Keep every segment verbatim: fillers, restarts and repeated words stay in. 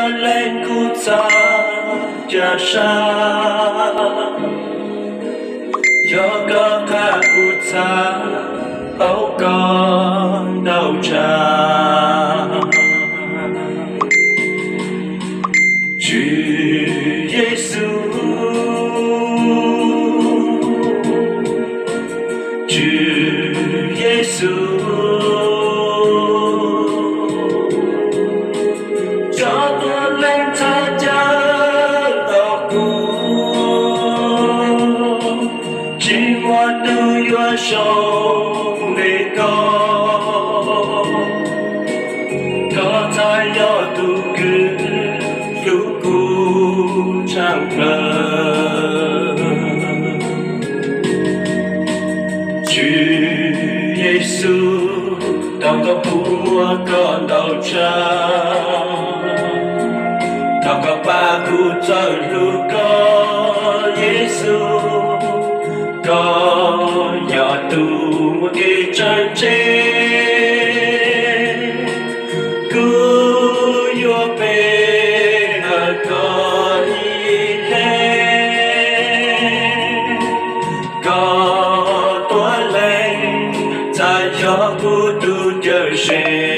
lên cụ ta cha sa do có cả cụ ta ấu con đau cha Chúa Giêsu Chúa Giêsu cho tôi lên tha cha đau cô chỉ một đôi yêu sâu để có có thay do tu cứ lúc cô chẳng ngờ Giêsu đâu có mua con đầu cha đâu có ba cụ cho lúc có Giêsu có nhỏ tu một cái chân trên cứ yêu bên ở con đi lên có tua lên ta cho cụ tu chờ sen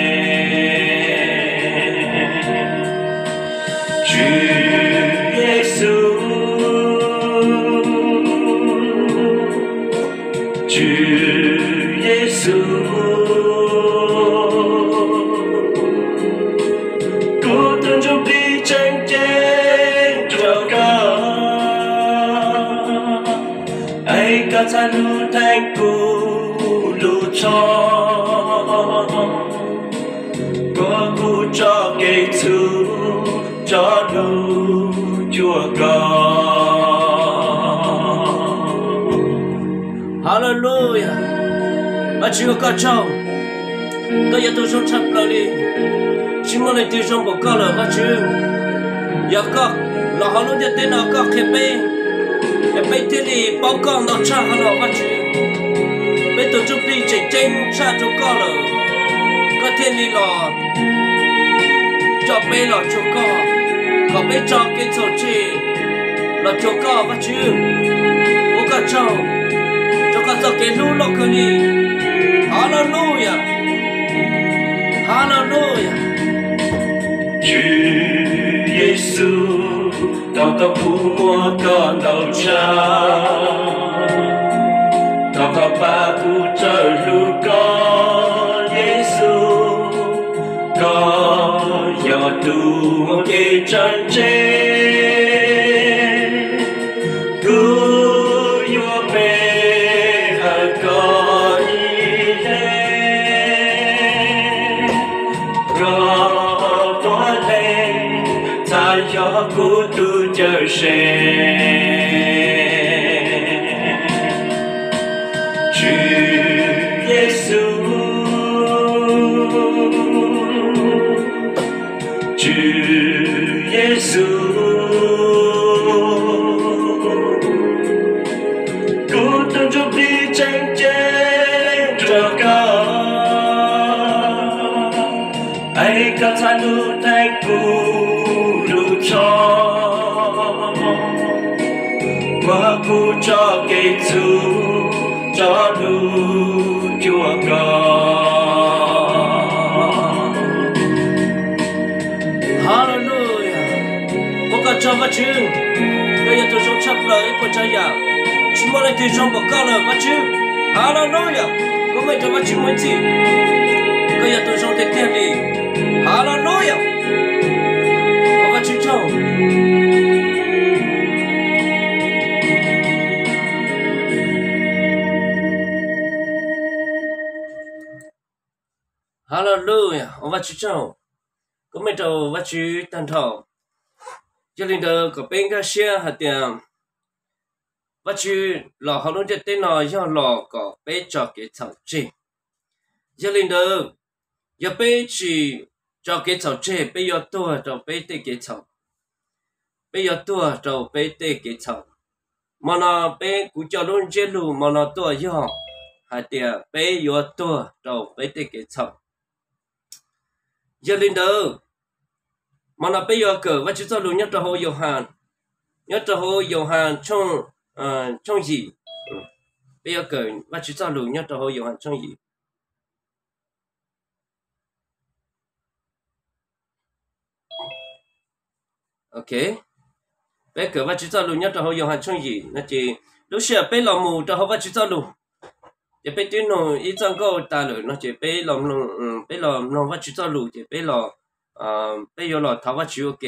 ta lu thanh cụ lu cho có cụ cho cây thu cho lu chùa con Hallelujah bà chưa có chồng tôi giờ tôi sống chặt lại đi chỉ muốn lấy tiêu trong bộ con là bà chưa giờ có là họ luôn nhận tên nào có kẹp bê em bây giờ thì bao con nó cha họ nó bắt chứ bây giờ chụp đi chạy trên cha cho con rồi có thiên đi lò cho bây lò cho con còn bây cho cái sổ chi lò cho con bắt chứ bố cả cháu cho con giờ cái lũ lò cơ đi Hallelujah Hallelujah Chúa Giêsu tao có phụ mua con đầu cha tao có ba cụ trợ lu con Giêsu có nhỏ tu một cái chân trên cứ yêu bên ở con đi lên rồi tôi lên ta cho cụ tu chờ sen Chúa Giêsu Chúa Giêsu cụ từng chụp đi tranh trên cho con ai có thay lu thanh cụ lu cho qua cụ cho cây thu cho lu chùa con Hallelujah bố cả cho vợ chứ bây giờ tôi sống chấp lời của cha già chỉ muốn lấy từ trong bộ con lời vợ chứ Hallelujah có mấy cho vợ chứ muốn gì bây giờ tôi sống thế kia đi Hallelujah có vợ chứ cháu Hallelujah ông vợ chứ cháu có mấy trâu vợ chứ tan thọ cho nên đó có bên cái xe hạt tiền vợ chứ lò họ luôn cho tên nó do lò có bé cho cái thảo chi cho nên đó giờ bé chỉ cho cái thảo chi bé giờ tua cho bé tê cái thảo bé giờ tua cho bé tê cái thảo mà nó bé cũng cho luôn chế lu mà nó tua do hạt tiền bé giờ tua cho bé tê cái thảo giờ lên đó mà nó bây giờ cờ và chỉ cho luôn nhất cho hồ Johan nhất cho hồ Johan trong trong gì bây giờ cờ và chỉ cho luôn nhất cho hồ Johan trong gì ok bây giờ và chỉ cho luôn nhất cho hồ Johan trong gì nó chỉ lúc xưa bây làm mù cho hồ và chỉ cho luôn chỉ bây tuyến nó ít trong câu ta rồi nó chỉ bây làm nó bây làm nó và chỉ cho luôn chỉ bây là bây giờ là tháo và chỉ ok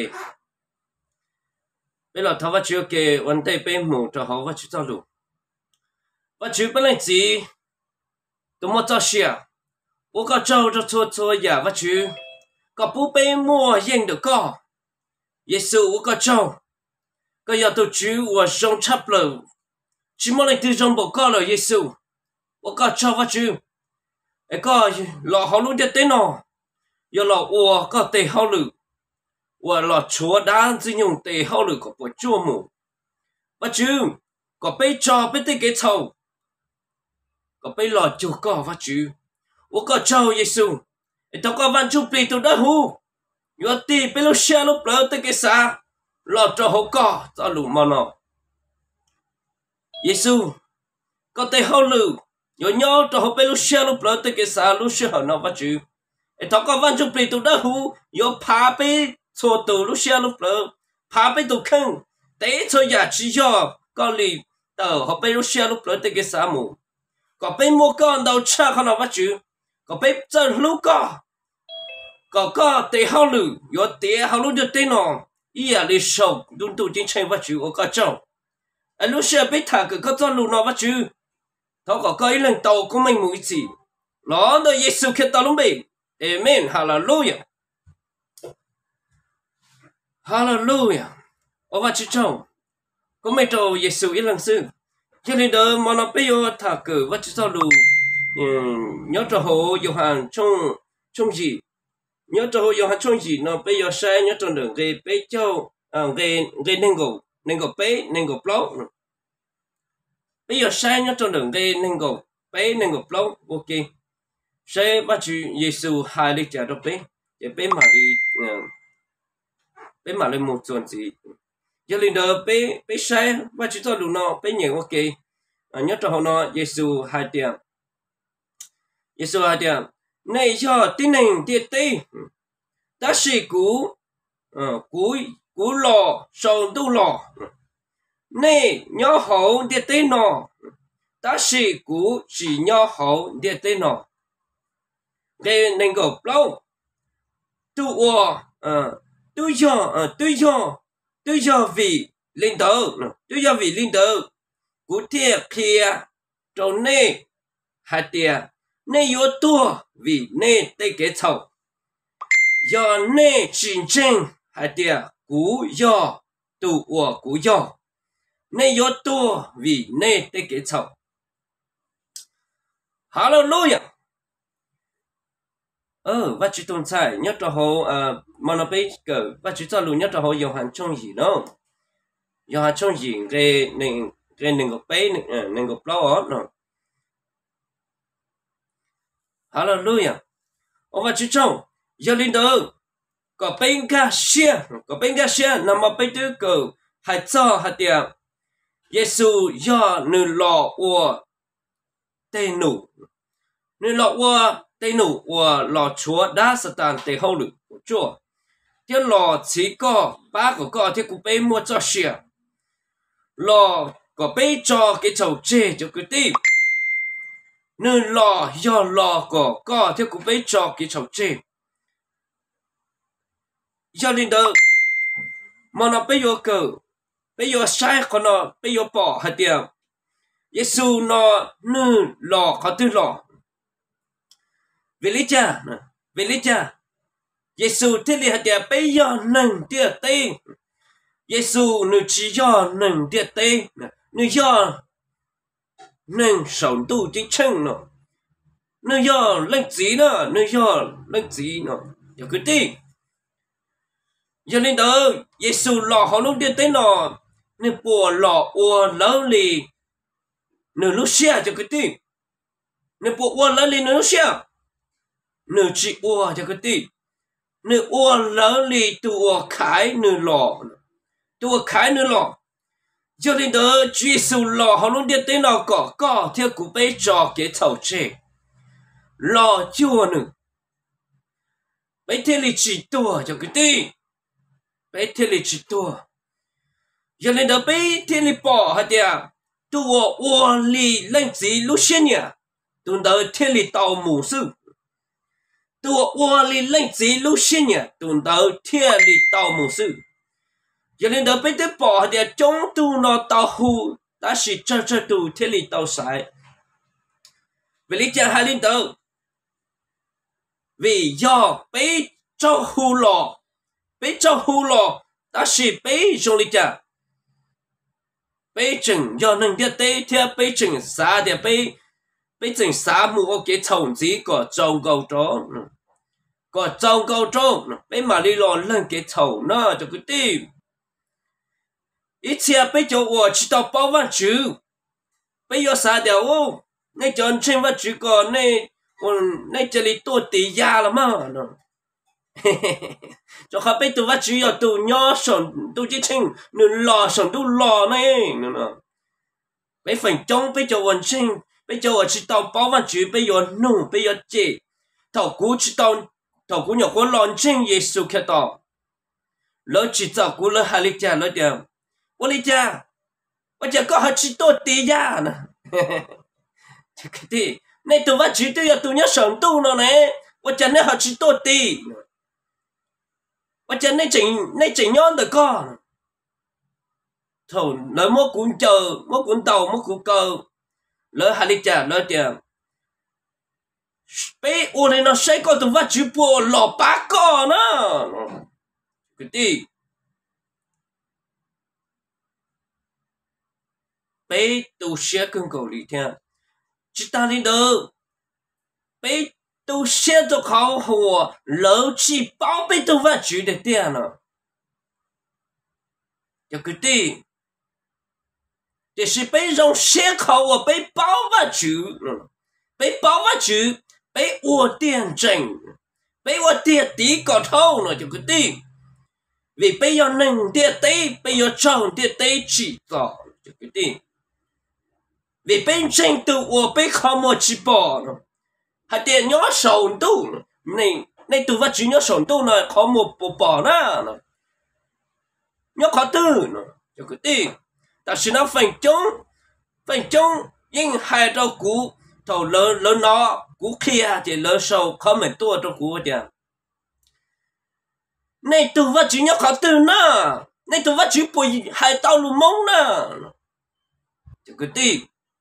bây giờ tháo và chỉ ok vấn đề bây mù cho hồ và chỉ cho luôn và chỉ bây là gì tôi muốn cho xia我个照着错错呀，我去，个不被默认的个，也是我个照，个要都去我上差不了，只么来对上不个了，也是我个照我去，一个老好路的电脑，要老我个对好路，我老错单只用对好路个不做么，我去，个被照被对给臭，个被老就个我去。我个照耶稣，一头个万出皮头的หู有地被路下路不了的个啥，老着好个在路嘛呢？耶稣，个对好路，有鸟着好被路下路不了的个啥路是好那不住，一头个万出皮头的หู有爬被错头路下路不了，爬被头坑，第错牙齿药个里头好被路下路不了的个啥么？个被莫个到车可能不住。có bếp chân lúc có có có tê hao lử yo tê hao lử được tê nọ ý à đi sầu đun tu chính tranh vật chữ ở cả trong anh lúc xưa bếp thả cái có cho lù nọ vật chữ thọ có cái lần tàu của mình mũi gì nó đời Giêsu khi tao lúc bị amen hallelujah hallelujah ở vật chữ trong có mấy trâu Giêsu ít lần xưa cho nên đó mà nó bây giờ thả cái vật chữ cho lù nhớ cho hồ Johan trong trong gì nhớ cho hồ Johan trong gì nó bây giờ sai nhớ trong đường về bây châu à về về nên gầu nên gầu bé nên gầu plau bây giờ sai nhớ trong đường về nên gầu bé nên gầu plau ok sai bắt chữ Giêsu hai lịch trả đó bé để bé mà đi bé mà lên một chuyện gì cho nên đó bé bé sai bắt chữ cho đủ nó bé nhiều ok nhớ cho hồ nó Giêsu hai tiền Giêsu hai tiền này cho tin hình tiệt tây ta sĩ cú cú cú lò sầu tu lò này nhỏ hậu tiệt tây nọ ta sĩ cú chỉ nhỏ hậu tiệt tây nọ cái nên go lâu tu wo tu cho tu cho tu cho vị linh tử tu cho vị linh tử cú thiệt kia trong này hai tiền này有多vì này带给草，要内真正还得古要都我古要，内有多vì này带给草。Hallelujah。ờ và chỉ tồn tại nhất là hồ mà nó bây giờ và chỉ cho luôn nhất là hồ yêu hành trong gì nó yêu hành trong gì cái nên cái nên có bé nên có bao nó Hallelujah. Ông bà chú chồng, giờ linh tử, có bên cả xe, có bên cả xe, nằm ở bên tư cầu, hãy cho hãy tiệm. Giêsu do nữ lọ của tê nụ, nữ lọ của tê nụ của lọ chúa đã sát tàn tê hậu lực của chúa. Thế lọ chỉ có ba của có thế cũng bên mua cho xe. Lọ có bên cho cái chầu chê cho cái tim. Nơi lò do lò có có theo cũng biết cho cái chậu chê do linh tử mà nó bây giờ cờ bây giờ sai còn nó bây giờ bỏ hạt tiền Giêsu nó nơi lò có tư lò vì lý cha vì lý cha Giêsu thế li hạt tiền bây giờ nâng tiền tê Giêsu nơi chỉ do nâng tiền tê nơi do nên sống tu chính chân nó nên do lên gì nó nên do lên gì nó giờ cứ đi giờ lên đó Giêsu lò họ lúc đi tới nó nên bùa lò ua lớn lì nửa lúc xe cho cứ đi nên bùa ua lớn lì nửa lúc xe nửa chỉ ua cho cứ đi nữ ua lỡ lì tu ua khái nữ lò tu ua khái nữ lò cho nên đó truy sưu lò họ luôn đi tới nào cỏ cỏ theo cụ bé trò cái thầu chê lò chua nữa bé thế lì chỉ tua cho cái tí bé thế lì chỉ tua cho nên đó bé thế lì bỏ hả tiệt tu ua ua lì lên gì lúc xưa nhỉ tu đó thế lì tàu mù sư tu ua lì lên gì lúc xưa nhỉ tu đó thế lì tàu mù sư cho nên đó bây giờ bỏ thì trong tu nó tàu hù đã chỉ cho cho tu thế li tàu sai vì lý do hai linh tàu vì do bây cho hù lò bây cho hù lò đã chỉ bây trong lý do bây chừng do nên địa tế theo bây chừng xa thì bây bây chừng xa mua cái thùng gì có trồng cầu trống có trồng cầu trống bây mà đi lò lên cái thùng nó cho cái tim ít chia bây giờ tôi chỉ đào bao văn chữ bây giờ sao điều ô này chọn trên văn chữ còn này còn này chỉ là tôi tỷ giá là mà nó cho họ bây giờ văn chữ giờ tôi nhớ sẵn tôi chỉ chỉnh nửa lò sẵn tôi lò này nó bây phần trong bây giờ văn chỉnh bây giờ chỉ đào bao văn chữ bây giờ nụ bây giờ chỉ thầu cú chỉ đào thầu cú nhỏ con lon chỉnh Giêsu kia đó lỡ chỉ đào cú lỡ hai lít lỡ điều我哩家，我家搞好吃多地呀呢，这个地，那都我绝对要都要上度了呢，我家那好吃多地，我家那整那整样的干，头那么滚走，么滚倒么滚高，了还哩家了点，被我哩那谁个都我直播老八个呢，这个地。bé tu xe cưng cầu lý theo chỉ ta đi đâu bé tu xe tu khảo hồ lỡ chỉ bảo bé tu vật chữ để tiền à cho cái gì để是bé dùng xe khảo hồ bé bảo vật chữ bé bảo vật chữ bé ua tiền trình bé ua tiền tí có thâu nữa cho cái gì vì bé giờ nâng tiền tí bé giờ chọn tiền tí chỉ có cho cái gì vì bên trên tu của bên không một chỉ bỏ hạt tiền nhớ sầu tu này này tu vật chỉ nhớ sầu tu này không một bộ bỏ na nhớ khó tư cho cái gì ta chỉ nói phần chung phần chung nhưng hai đầu cũ thầu lớn lớn nó cũ kia thì lớn sầu không mấy tua trong cũ vậy này tu vật chỉ nhớ khó tư na này tu vật chỉ bồi hai tao luôn mông na cho cái gì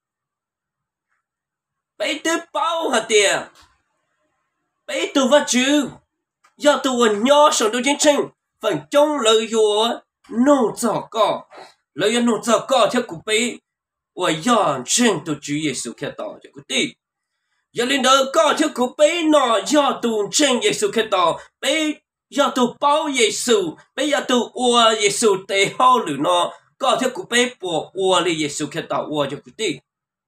bây tư bao hả tiền bây tư vật chữ do tu quần nhỏ sống đôi chiến tranh phần trong lời dùa nô giỏ cỏ lời nô giỏ cỏ theo cụ bây và do trên tu chữ Giêsu kia tỏ cho cụ tí do lên đó có theo cụ bây nó do tu trên Giêsu kia tỏ bây do tu bao Giêsu bây giờ tu ua Giêsu tế hô lử nó có theo cụ bây bỏ ua li Giêsu kia tỏ ua cho cụ tí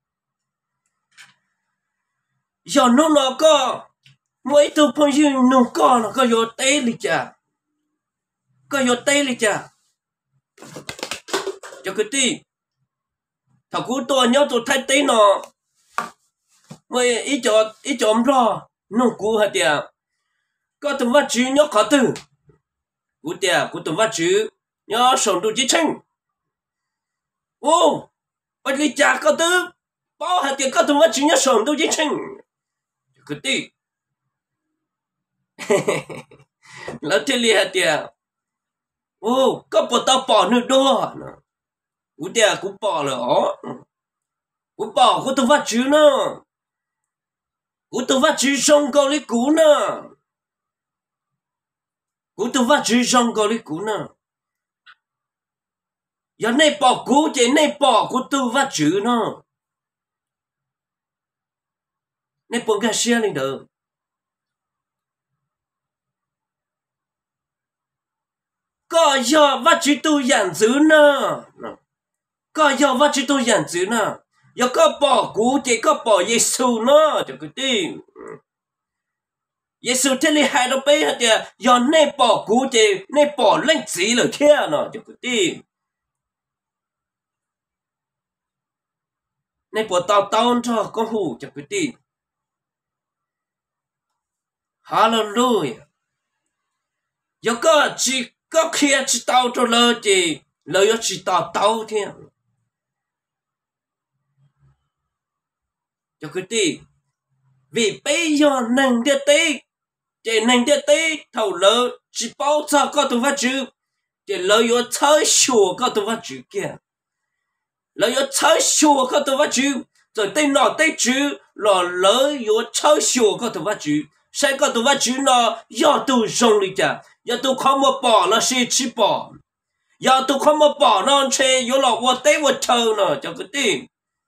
giờ nó nó có mấy tụ phong yêu nó có nó có vô tê li chả có vô tê li chả cho cái gì thằng cú tôi nhớ tôi thay tê nó mấy ít chỗ ít chỗ lo nó cú hả tiệt có tụi vật chữ nhớ khó từ cú tiệt cú tụi vật chữ nhớ sống tụi chỉ tranh ô vậy li chả có từ bao hả tiệt có tụi vật chữ nhớ sống tụi chỉ tranh cái gì lỡ thế li hả tiệt ô có bỏ tao bỏ nữa đó cú tiệt cú bỏ rồi cú bỏ cú tụi vật chữ nữa cú tụi vật chữ xong câu lấy cú nữa cú tụi vật chữ xong câu lấy cú nữa giờ này bỏ cú chỉ này bỏ cú tụi vật chữ nữa này bỏ cái xe lên được có giờ vật chữ tu giản dữ nữa có giờ vật chữ tu giản dữ nữa giờ có bỏ cú chỉ có bỏ Giêsu nữa cho cái gì Giêsu thế li hai đâu bé hả tiệt do nay bỏ cú thì nay bỏ lên gì rồi thế nó cho cái đi nay bỏ tao tao cho con hù cho cái đi hallelujah giờ có chỉ có kia chỉ tao cho lỡ thì lỡ yo chỉ tao tao thế cho cái đi vì bây giờ nâng địa tế để nâng địa tế thầu lỡ chỉ bao giờ có tụ phát chữ để lỡ yo chơi sure có tụ phát chữ kia lỡ yo chơi sure có tụ phát chữ rồi tên nọ tên chữ là lỡ yo chơi sure có tụ phát chữ sai có tụ phát chữ nó do tụ rong đi chả do tụ không một bỏ nó sẽ chỉ bỏ do tụ không một bỏ nó chơi yo là vô tế vô chơi nó cho cái tiền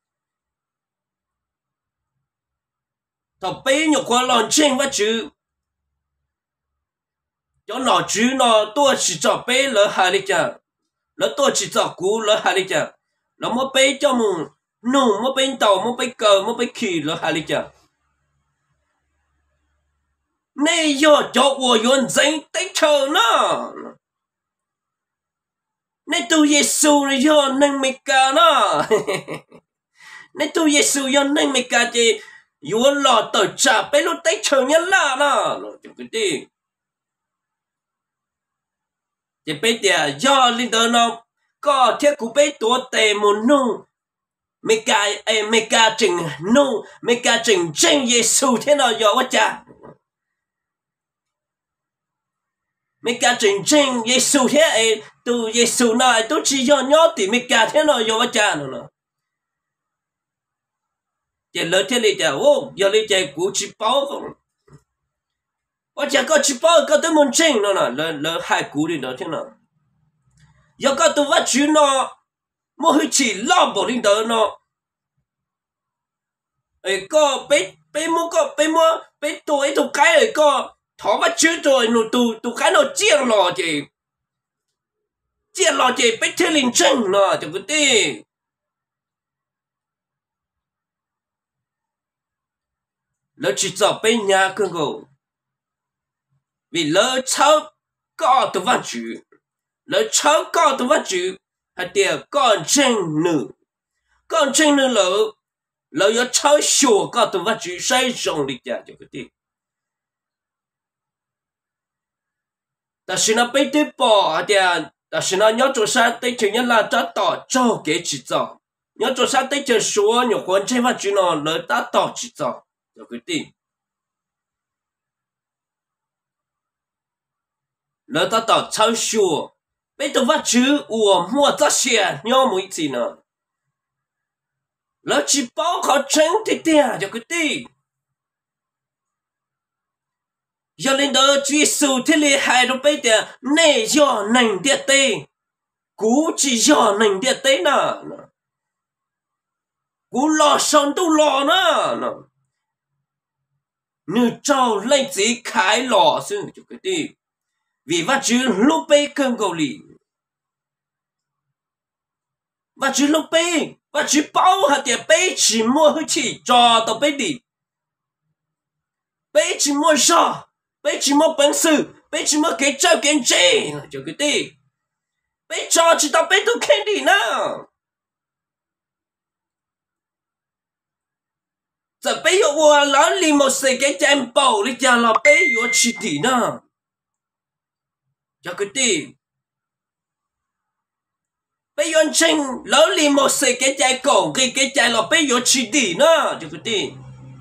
thằng bé nhục qua lon trên phát chữ cho nó chữ nó tôi chỉ cho bé lỡ hai đi chả lỡ tôi chỉ cho cú lỡ hai đi chả lỡ một bé cho mùng nụ một bé tàu một bé cờ một bé khỉ lỡ hai đi chả này giờ cho我用真得车呢này tu Giêsu rồi giờ nâng mày cả nó này tu Giêsu giờ nâng mày cả thì yo lọ tờ trả bé lúc tết chờ nhân là nó chụp cái gì thì bé tiệt do linh đó nó có thiết của bé tuổi tệ một nung mấy cái em mấy cái trình nung mấy cái trình chân Giêsu thế nào giờ quá cha mấy cái trình chân Giêsu thế ấy tu Giêsu này tu chỉ do nhớ thì mấy cái thế nào giờ quá cha nữa chỉ lỡ thế này chả ô giờ này chả cú chỉ bao không, ở chả có chỉ bao có tới muốn chinh nó nè lỡ lỡ hai cú đi đó thế nào, giờ có tụi vắt chữ nó, mua hơi chỉ lo bỏ đi đó nó, ấy có bé bé mua có bé mua bé tuổi tụi cái ấy có thỏ vắt chữ rồi nó tụi tụi cái nó chia lò chị, chia lò chị bé thế linh chinh nó cho cái gì lỡ chỉ cho bên nhà cơ ngô vì lỡ cháu có tụ văn chữ lỡ cháu có tụ văn chữ hay tiệt con chân nữ con chân nữ lỡ lỡ yo cháu sửa có tụ văn chữ sai rong đi chả cho cái gì ta xin nó bên tiếp bỏ tiệt ta xin nó nhớ chỗ sao tới chừng nhân là ta tỏ cho cái chỉ cho nhớ chỗ sao tới chừng số nhiều quan trên văn chữ nó lỡ ta tỏ chỉ cho cho cái gì lỡ ta tỏ cháu sure bây giờ vắt chữ của mua ta xe nhau mỗi gì nữa lỡ chỉ bao khó tránh thì tiền cho cái gì giờ lên đó truy sưu thế li hai đâu bây giờ này do nành địa tê cú chỉ do nành địa tê nè cú lo sống tu lo nè như trâu lên gì khai lò xứ cho cái gì vì vắt chữ lúc bê cơn cầu lì vắt chữ lúc bê vắt chữ bao hạt tiền bê chỉ mua hơi chỉ cho tao bê đi bê chỉ mua cho bê chỉ mua bánh sư bê chỉ mua cái trâu cái gì cho cái gì bê cho chỉ tao bê tu khen đi nào giờ bê yo qua lão li một sợi cái chém bầu đi cha là bê yo chỉ đi nào cho cái gì bây giờ chinh lỡ li một sợi cái trái cổ cái cái trái là bây giờ chỉ đi nữa cho cái gì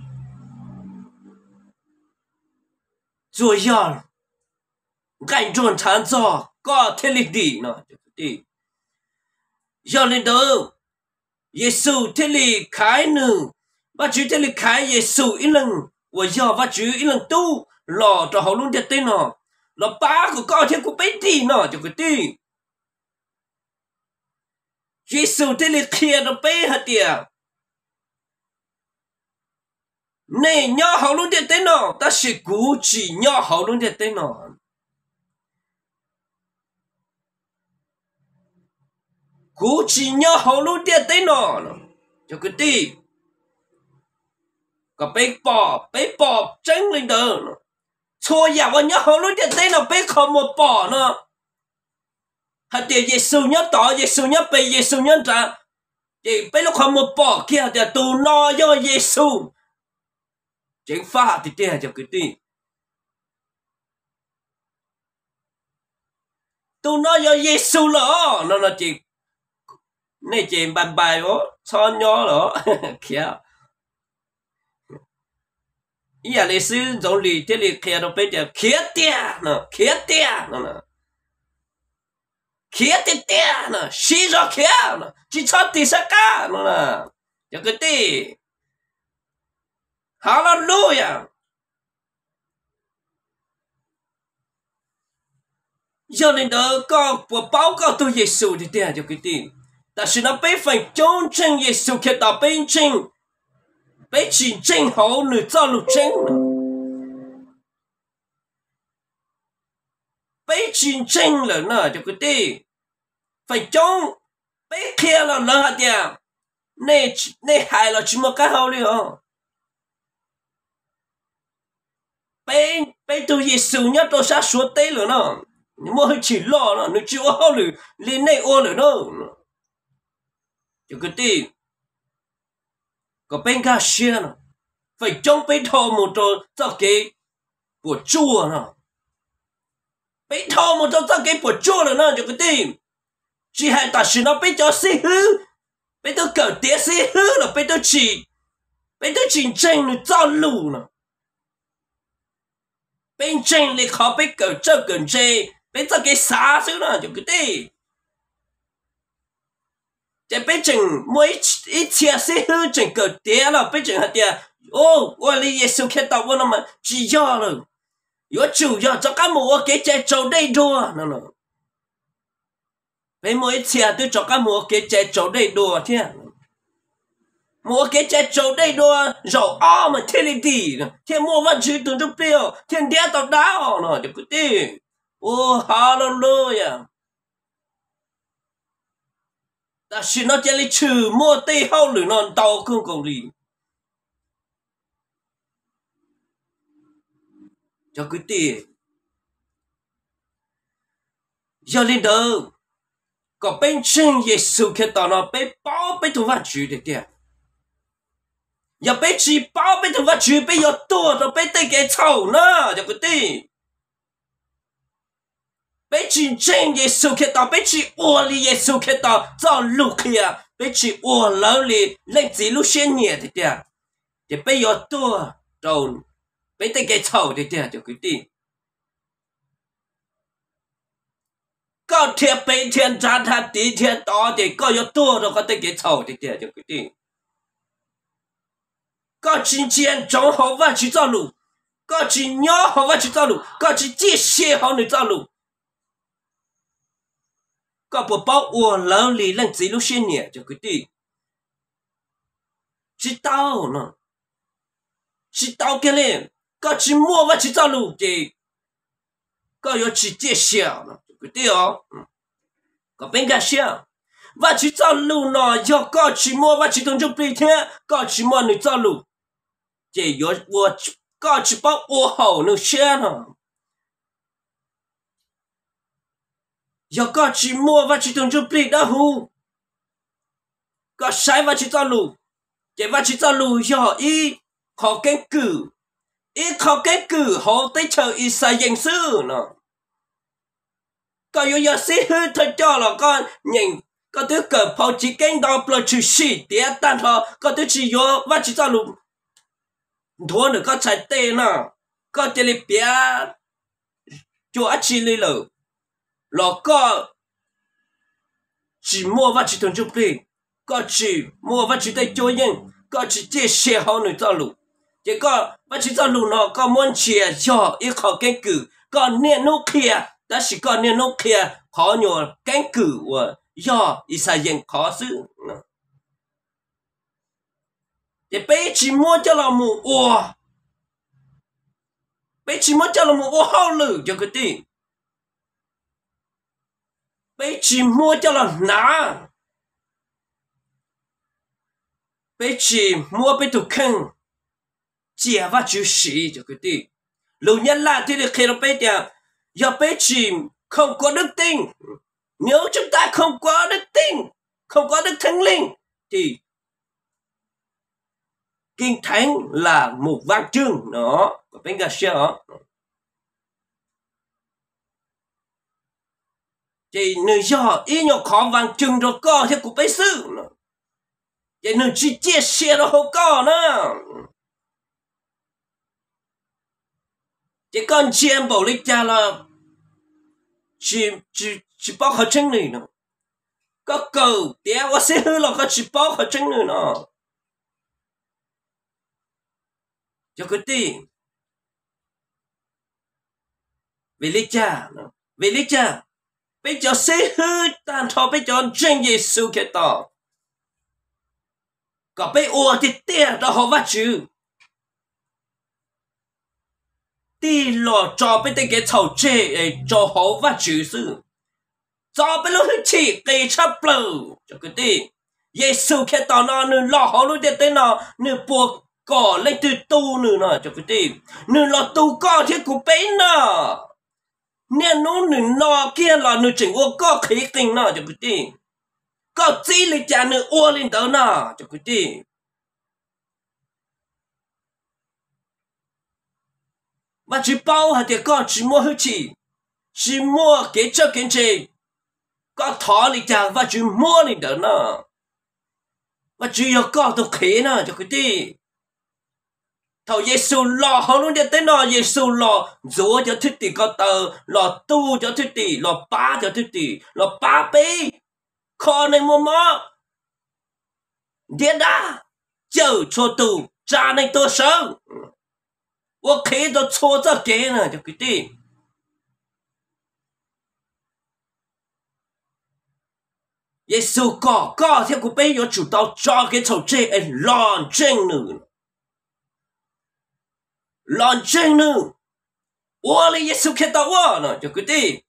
rồi giờ cảnh trốn chán gió có thể đi đi nữa cho cái gì giờ lên đó Giêsu thế li khai nữ và chữ thế li khai Giêsu ít lần và giờ và chữ ít lần tu lò cho họ luôn đẹp tên nó là ba của con thêm của bé đi nó cho cái gì Giêsu thế li kia nó bé hả tiệt này nhỏ họ luôn đẹp tên nó ta sẽ cú chỉ nhỏ họ luôn đẹp tên nó cú chỉ nhỏ họ luôn đẹp tên nó cho cái gì có bé bỏ bé bỏ tránh lên đó 错呀，我要好了点对了，被靠莫bỏ呢。hạt tiền Giêsu nhớ tỏ Giêsu nhớ bày Giêsu nhớ trả thì bây lúc họ một bỏ kia thì tù no do Giêsu chính phá thì tiền cho cái tiền tù no do Giêsu lỡ nó là chỉ này chỉ bàn bài đó cho nhỏ lỡ kia ý là lịch sử giống lì thế lì kia nó bây giờ kia tiền nó kia tiền nó kia tiền tiền nè, xí ra kia nè, chỉ cho tiền sa cá nè, cho cái tiền, hallelujah, giờ này đó có bộ báo cáo từ Giêsu thì tiền cho cái tiền,但是呢，被分忠正耶稣看到被正，被真正好你造路正了，被真正了呢，就个对，分忠被开了了下点，那那害了怎么干好了？被被对耶稣呢都啥说对了呢？你莫去老了，你就好了，连那我了呢。就cái gì có bên cả xe nó phải trong bên thò một trò cho cái của chùa nó bên thò một trò cho cái của chùa nó cho cái gì chỉ hai ta chỉ nó bên cho xe hư bên tôi cởi tía xe hư là bên tôi chỉ bên tôi chỉ tranh nó cho lù nó bên tranh thì khó bên cởi cho cởi chê bên cho cái xá xứ nó cho cái gì chỉ bây giờ mỗi ít chia sẻ hơn chừng cái tiền là bây giờ hạt tiền, ô, tôi lấy Giêsu khi tao muốn mà chỉ do rồi, yo chủ do cho các mùa cái trái trâu đây đùa, nó nó, bây mỗi chia tôi cho các mùa cái trái trâu đây đùa thế, mùa cái trái trâu đây đùa, rồi à mà thế này đi, thế mua vật chữ tuần chục tiêu, thế đĩa tao đào nó được cái gì, ô hallelujah. Ta chỉ nó chỉ lấy trừ mua tây hậu lửa non tàu không cầu gì cho cái tiền giờ lên đâu có bên trên Giêsu khi tao nó bên bao bên thủ vật chữ được tiền giờ bên chỉ bao bên thủ vật chữ bên giờ tua rồi bên tây cái chậu nữa cho cái tiền bây chỉ chân Giêsu khi tao bây chỉ ủa li Giêsu khi tao cho lục kia bây chỉ ủa lâu li lên chỉ lúc xuyên nhẹ thì tiền thì bây giờ tua rồi bây tới cái chậu thì tiền cho cái tiền có thiệt bây thiên trả thật tí thiên đó thì có giờ tua rồi có tới cái chậu thì tiền cho cái tiền có chính chiến trong họ và chỉ cho lục có chỉ nhớ họ và chỉ cho lục có chỉ chia sẻ họ nữa cho lục có bộ bao ủa lớn lì lần gì lúc xuyên nhẹ cho cái gì chỉ tao nó chỉ tao cái lên có chỉ mua và chỉ tao lù thì có yếu chỉ chia sẻ nó cái gì đó có bên cái sẻ và chỉ tao lù nó do có chỉ mua và chỉ tung chụp đi thế có chỉ mua nữa tao lù thì yếu ủa có chỉ bao ủa hậu nữa sẻ nó giờ có chỉ mua và chỉ tung chụp đi đã hú có sai và chỉ cho lù chỉ và chỉ cho lù giờ ý họ cái cử ý họ cái cử họ tới chờ ý sai danh sư nó có yêu giờ sĩ hư thôi cho là con nhìn có thứ cờ phao chỉ kén đó là chữ sĩ tiếc tan họ có thứ chỉ yêu và chỉ cho lù thua nữa có trái tê nó có chỉ lấy bia chúa chỉ lấy lờ là có chỉ mua và chỉ tuần chụp đi có chỉ mua và chỉ tay cho nhân có chỉ chia sẻ họ nữa cho lũ chỉ có và chỉ cho lũ nó có muốn chia cho ít họ cái cử có niệm nô kia đã chỉ có niệm nô kia họ nhiều cái cử của do ít sai dân khó xử thì bây chỉ mua cho là một ủa bây chỉ mua cho là một ủa hao lử cho cái gì bây chỉ mua cho là ná bây chỉ mua bây tụ khăn chia và chữ sĩ cho cái gì Lưu nhân là thì được khi nó bây giờ giờ bây chìm không có đức tin. Nếu chúng ta không có đức tin, không có đức thánh linh thì Kinh Thánh là một văn chương nó có bên gà xe đó. Thì nơi do ý nhỏ khó văn chương rồi có thì cũng bây sư. Thì nơi chỉ chia sẻ rồi không có nữa. Thì con chị em bảo lịch cha là chỉ, chỉ, chỉ bóc hợp chân này nữa. Có cầu tía có sẽ hư là có chỉ bóc hợp chân này nữa. Cho cái tí vì lý cha vì lý cha bây giờ sẽ hư tàn thọ bây giờ chân Giê-xu cái tỏ có bây ủa thì tía đó họ vắt chứ tí lọ cho bây cái thầu chê cho họ vắt chứ sư cho bây lúc chỉ cái chấp lù cho cái tí Giê-xu cái tỏ nó nửa lọ họ lúc để tên nó nửa buộc có lên từ tu nữa nè cho cái gì nữa là tu có thì cũng bé nè nè nó nữa nó kia là nữa chỉnh ô có khí kinh nè cho cái gì có gì lấy cha nữa ô lên đó nè cho cái gì mà chỉ bao hạt thì có chỉ mua hơi chỉ chỉ mua cái cho cái gì có thọ lấy cha và chỉ mua lên đó nè và chỉ có tu khí nè cho cái gì thầu Giê-xu lò họ luôn để tới nó Giê-xu lò dỗ cho thức tỷ có tờ lò tu cho thức tỷ lò ba cho thức tỷ lò ba bê kho này mua mò điện đã chờ cho tù cha này tôi sợ我可以都错着给呢就决定Giê-xu có có theo của bây giờ chủ tao cho cái thầu chế anh lòn trên nữa lòn trên nữa ủa là Giê-xu khi tao ủa nó cho cái gì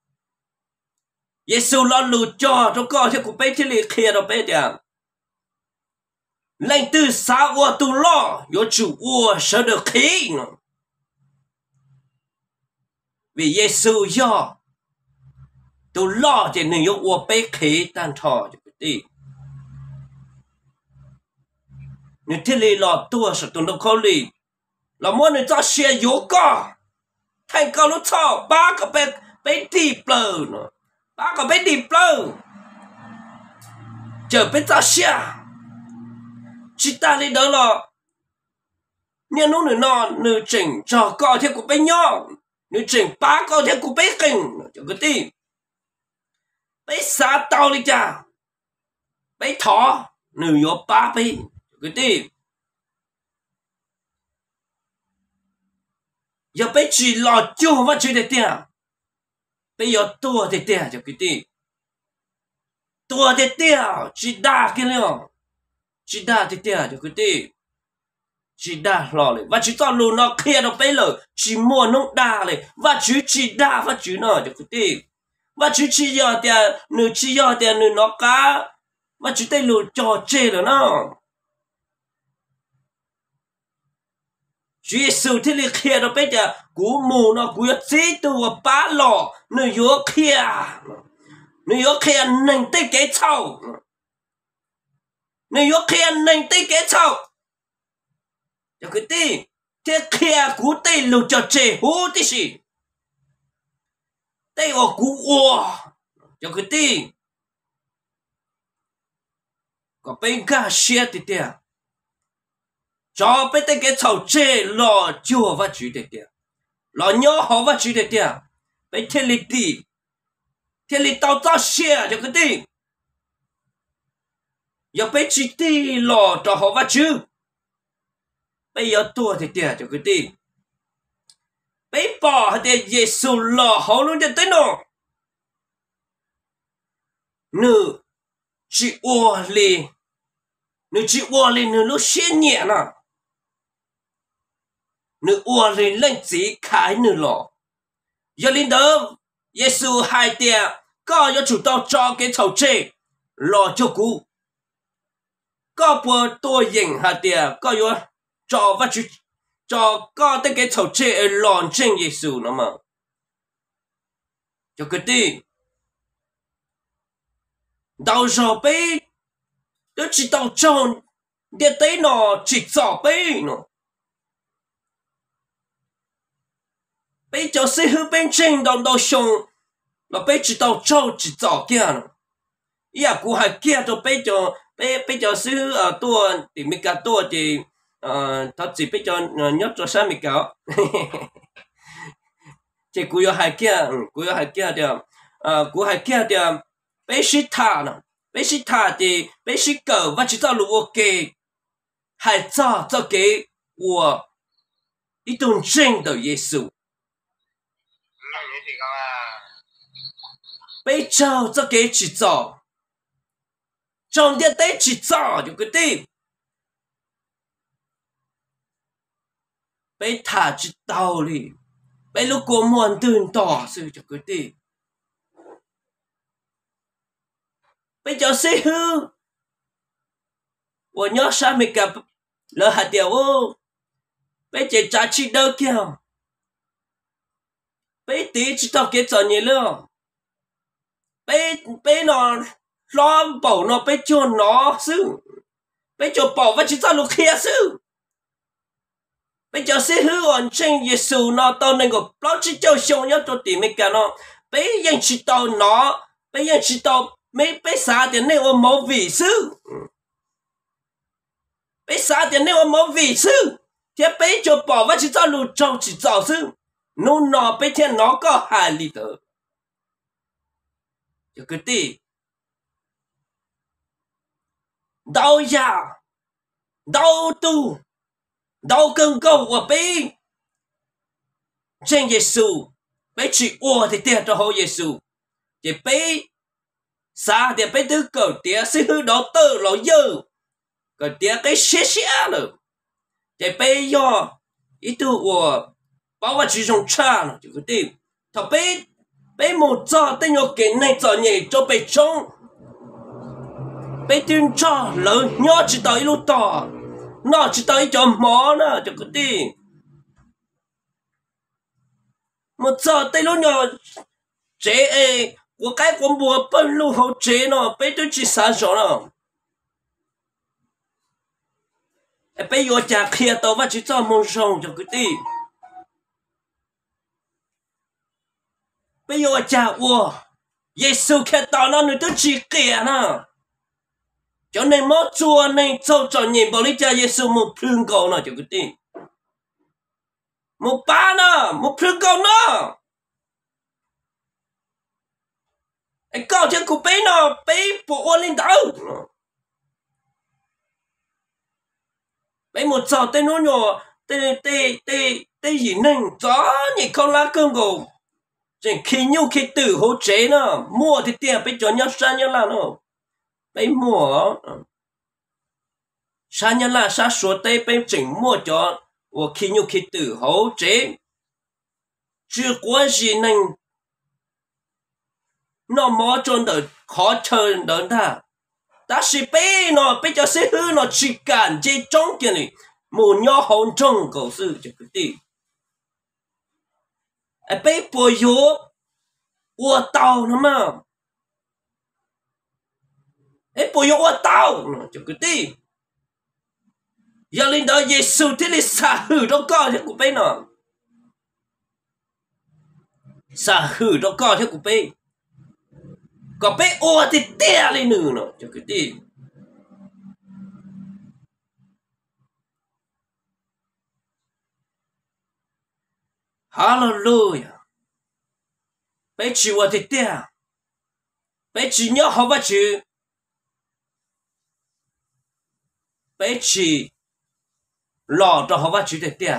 Giê-xu lòn lụt cho cho có theo của bây thì liệt kia đâu bây giờ lệnh từ xã ủa tu lo yo chủ ủa sợ được khí nó vì Giê-xu do tu lo thì nên yo ủa bây khí tan thọ cho cái gì nếu thế li lo tua sợ tu nó khó li là muốn người ta xe yếu có thành cao lúc sau ba có bé bé đi bờ nữa ba có bé đi bờ chờ bé ta xe chỉ ta đi đó là nhưng nó nữa nó nữa chỉnh cho có theo của bé nhỏ nữa chỉnh ba có theo của bé kinh cho cái gì bé xa tao đi cha bé thỏ nữa yếu ba bé cái gì giờ bây chỉ lo chưa và chưa để tiền bây giờ tua để tiền cho cái gì tua để tiền chỉ đa cái nào chỉ đa để tiền cho cái gì chỉ đa loเลยvà chỉ tao luôn nó kia nó bây giờ chỉ mua nó đaเลยvà chỉ chỉ đa và chỉ nó cho cái gì và chỉ chỉ giờ tiền nửa chỉ giờ tiền nửa nó cá và chỉ tay luôn cho chơi rồi nó Giê-xu thì li kia đó bây giờ cú mù nó cú chế tu bá lò nó yếu kia nó yếu kia nâng tới cái chậu nó yếu kia nâng tới cái chậu cho cái gì thế kia cú tay lù cho chế hú tí gì tay ở cú ua cho cái gì có bên cả xe thì tiền cho bây giờ cái thầu chế lò chùa và chú để tiền lò nhớ họ và chú để tiền bây thế li đi thế li tao tao xe cho cái gì giờ bây chỉ đi lò cho họ và chú bây giờ tua thì tiền cho cái gì bây bỏ để Giê-xu lò họ luôn để tới nó nữ chỉ ua li nữ chỉ ua li nữ lúc xe nhẹ nè nữ ua lên lên chỉ khai nữ lọ giờ linh đó Giê-xu hai tia có cho chủ tao cho cái thầu chế lọ cho cú có bữa tôi dành hai tia có cho cho và chú cho có tới cái thầu chế lòn trên Giêsu nó mà cho cái đi đào rồi bé đó chỉ đào tròn để tới nó chỉ rõ bé nó bé cho sẽ hư bên trên đào đào xong là bé chỉ đào tròn chỉ rõ kia nó ý à cú hai kia cho bé cho bé bé cho sẽ hư ở tua thì mình cả tua thì ờ thật chỉ bé cho nhớ cho sao mình cả chỉ cú hai kia cú hai kia thì ờ cú hai kia thì bé sĩ thà nó bé sĩ thà thì bé sĩ cờ và chỉ tao lũ ok hay cho cho cái của一种真的耶稣bé cho cho cái chỉ cho trong địa tế chỉ cho cho cái đi bé thà chỉ tao đi bé lúc có muốnตื่นต่อ sự cho cái đi bây giờ sẽ hư我nhớ sao mình gặp lỡ hạt điều ô bây giờ trả chi đâu kia bây tí chỉ tao cái trò nhỉ luôn bây bây nó lo bảo nó bây cho nó sư bây giờ bảo và chỉ tao lúc kia sư bây giờ sẽ hư hoàn trên Giêsu nó tao nên có lo chỉ cho xong nhớ cho tìm mình cả nó bây giờ chỉ tao nó bây giờ chỉ tao mấy bây xa tiền này ở mẫu vị sư bây xa tiền này ở mẫu vị sư thì bây giờ bỏ vào chỉ cho lũ trâu chỉ cho sư nó nó bây thiên nó có hai lý tờ cho cái gì đau già đau tu đau cơn cầu của bây trên Giêsu bây chỉ ủa thì tiền cho hậu Giêsu thì bây xa thì bây tư cầu tía sẽ hư đó tơ nó dơ cầu tía cái xế xế rồi thì bây giờ ít tu của bảo vệ chỉ trong cha nó chỉ có tìm thằng bây bây một giờ tên nhóc cái này giờ nhảy cho bây trong bây tin cha lớn nhớ chỉ tới lúc tỏ nó chỉ tới cho mỏ nữa chỉ có tìm một giờ tên lúc nhỏ chế ấy của cái con bùa bận lúc hậu chế nó bây tôi chỉ sáng rõ nó bây giờ chả kia tao và chỉ cho mong sông cho cái gì bây giờ chả ủa Giêsu kia tao nó nữa tôi chỉ kia nè cho nên mất chùa nên cho cho nhìn bảo lý cha Giêsu một phương cầu nó cho cái gì một ba nè một phương cầu nó anh cao chân của bé nó bé bộ lên đầu bé một giờ tên nó nhỏ tên tên tên tên gì nên gió nhỉ không lá cơm gồm chỉ khi nhau khi tử hỗ chế nó mua thì tiền bé cho nhau sang nhau là nó bé mua sang nhau là sang số tây bé chỉnh mua cho và khi nhau khi tử hỗ chế chưa có gì nên nó mò trốn đời khó chơi đến ta ta sĩ bé nó bé cho sẽ hư nó chỉ cần chỉ trong cái này một nhỏ hồn trong cầu sư cho cái gì à bé bồi dưỡng của tàu nó mà ấy bồi dưỡng của tàu cho cái gì giờ linh đó Giêsu thế là xả hư đó con thế của bé nó xả hư đó con thế của bé có bé ô thì tia lên nữa nó cho cái gì hallelujah bé chỉ ô thì tia bé chỉ nhớ học và chữ bé chỉ lò cho học và chữ thì tia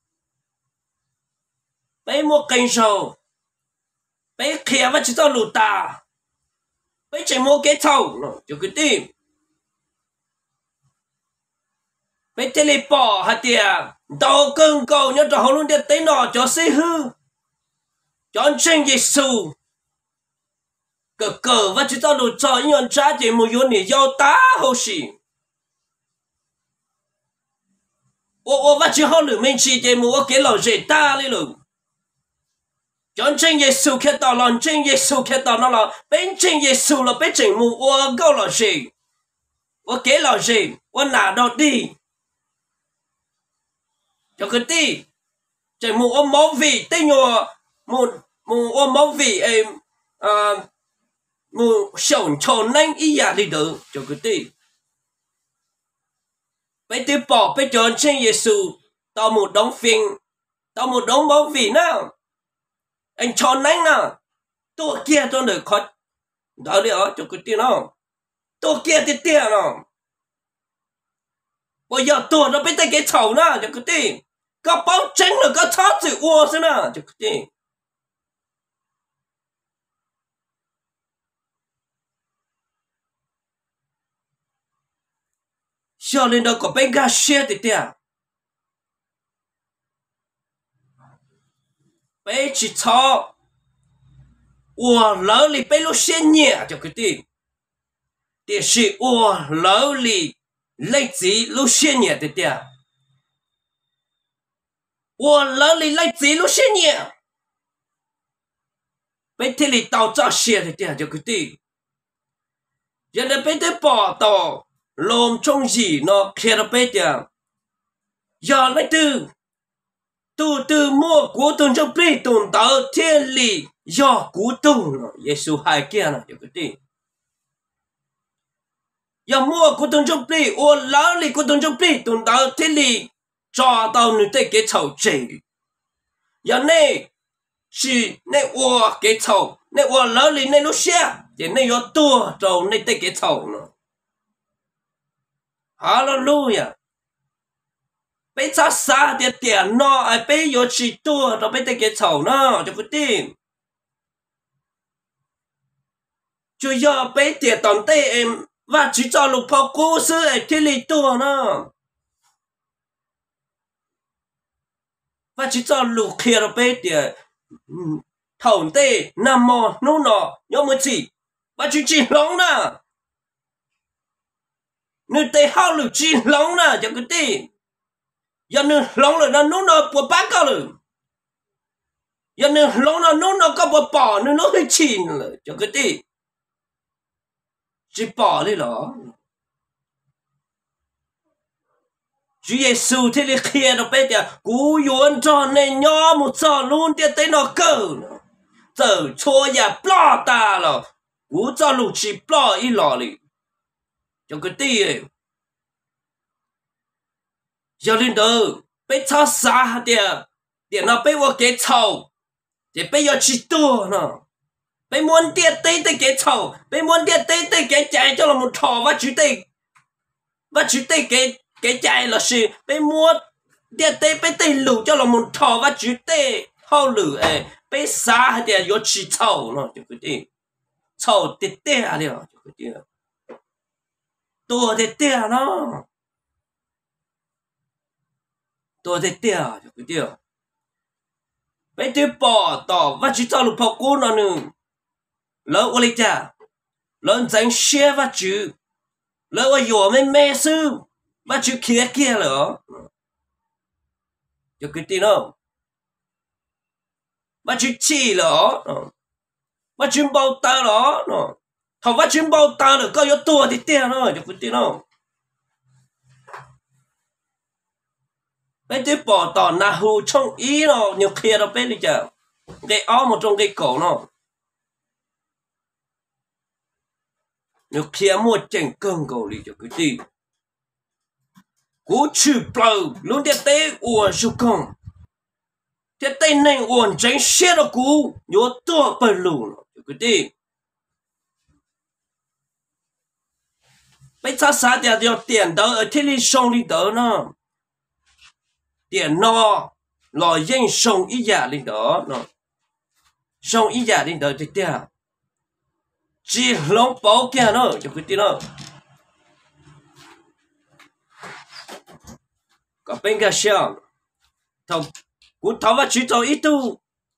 bé mua cây sầu bé kia và chỉ tao lụt ta bây giờ mua cái thầu nó cho cái tim bây giờ lấy bỏ hạt tiền đầu cưng cầu nhớ cho họ luôn để tới nó cho xe hư cho trên Giêsu cờ cờ và chúng ta lụt cho những cha chỉ một yếu này giao tá hậu sĩ 我我把只好里面去的我给老人打了喽。真正耶稣看到了，真耶稣看到了，真正耶稣了，被整木我告老人，我给老人，我拿到地，这个地，整木我冇位，等我木木我冇位诶，啊木小丑能一样的得，这个地。被từ bỏ被chọn trên Giêsu tao một đống phim tao một đống máu vị nào anh chọn nánh nào tôi kia tôi được khó đó đi ở chỗ cái tiền nào tôi kia thì tiền nào bây giờ tôi nó biết cái chậu nào chỗ cái tiền có bao tránh rồi có thoát sự uo thế nào chỗ cái tiền cho nên đó có bên gà xe thì tiền bé chỉ cho我老里被路线nhẹ cho cái tiền thì是我老里累积路线nhẹ的tiền我老里累积路线nhẹ bé thì li tàu cho xe thì tiền cho cái tiền giờ là bé tới bỏ tàu lồm trong gì nó kia là bé tiền giờ lại từ từ từ mua của tuần trong bì tuần tàu thiên lý do của tuần Giêsu hai kia là cho cái gì giờ mua của tuần trong bì ô lão lý của tuần trong bì tuần tàu thiên lý cho tàu nữ tây cái chậu chỉ giờ này chỉ này ô cái chậu này ô lão lý này nó xe thì này có tua trâu này tây cái chậu nữa Hallelujah bây giờ xa thì tiền nó ai bây giờ chỉ tua rồi bây giờ cái chậu nó cho cái tiền chú giờ bây giờ tận tay em và chỉ cho lục phao cố sư ấy thì lý tua nó và chỉ cho lục kia rồi bây giờ thầu tay nằm mò nô nọ nhớ một chỉ và chỉ chỉ lóng nè nơi tay hao lục chỉ lóng nè cho cái tiền giờ nữa lóng rồi nó nó bỏ bát cao rồi giờ nữa lóng nó nó nó có bỏ bỏ nữa nó hơi chín rồi cho cái gì chỉ bỏ đi đó Chúa Giêsu thì đi kia nó bây giờ cú yuan cho nên nhỏ một giờ luôn thì tới nó cơ giờ chua ya bỏ ta rồi cú cho lục chỉ bỏ ít lọ đi cho cái gì giờ lên đó bây giờ xa thì thì nó bây giờ cái chậu thì bây giờ chỉ tua nó bây muốn tiệt tây tây cái chậu bây muốn tiệt tây tây cái chạy cho là một thò và chú tây và chú tây cái cái chạy là gì bây muốn tiệt tây bây tây lù cho là một thò và chú tây hao lù ấy bây xa thì giờ chỉ chậu nó cho cái gì chậu tiệt tây à điều cho cái gì tua tiệt tây nó tôi thấy tiêu cái tiêu bây giờ bỏ tỏ và chỉ cho lục học cô nó nữa lỡ qua lịch trả lỡ dành xe và chữ lỡ qua dùa mấy mẹ sư và chữ kia kia lỡ cho cái tin không và chữ chỉ lỡ và chữ bao ta lỡ thằng và chữ bao ta lỡ có yếu tua thì tiêu nó cho cái tin không bây giờ bỏ tỏ na hù trong ý nó nhiều kia đó bây giờ cái áo một trong cái cổ nó nhiều kia một chỉnh cưng cổ đi cho cái gì cú chữ bầu luôn để tay uốn xuống công để tay này uốn tránh xe đó cú nhớ to bờ lùn cho cái gì bây giờ sao thì điều tiền đó ở thế này xong đi đó nó tiền nó lo dân sống ý giả lên đó nó sống ý giả lên đó thì tiền chỉ lòng bảo kia nó cho cái tiền nó có bên cái sao thằng cũng thằng và chỉ cho ít tu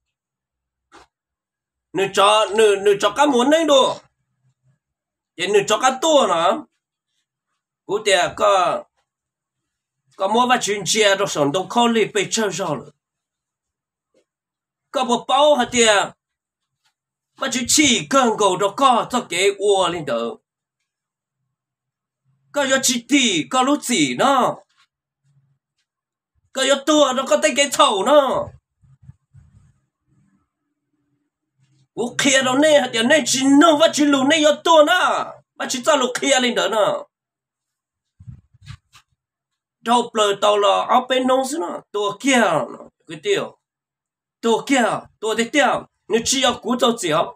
nửa cho nửa nửa cho các muốn đấy đồ thì nửa cho các tua nó cũng tiền có có mua và chuyện chia rồi sống đông khó lì bị chơi rồi có bộ bao hả tiệt mà chỉ chỉ cần cầu đó có cho cái ua lên đó có yo chỉ tì có lúc gì nó có yo tua nó có tay cái thầu nó u kia đâu nè hả tiệt nè chỉ nông và chỉ lù nè yo tua nó mà chỉ cho lù kia lên đó nó đâu bờ tàu là áo bên nông xí nó tua kia cái tiêu tua kia tua thế tiêu nếu chỉ có cú cho chiếu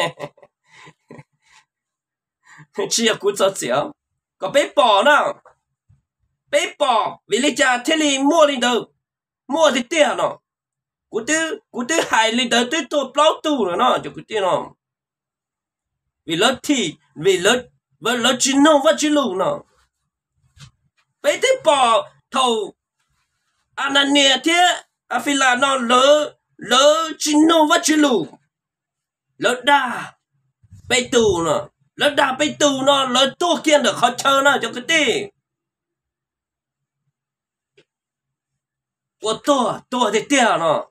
chỉ có cú cho chiếu có bé bò nào bé bò vì lý cha thế li mua lên đâu mua thì tiền nó cú tư cú tư hại lên đâu tư tôi bao tu rồi nó cho cú tiền nó vì lớn thì vì lớn và lớn chỉ nông và chỉ lù nó bé thế bò thầu anh anh nè thế à phi là nó lỡ lỡ chỉ nông và chỉ lù lỡ đa bé tù nó lỡ đa bé tù nó lỡ tua kiên được khó chơi nó cho cái gì của tua tua thì tiền nó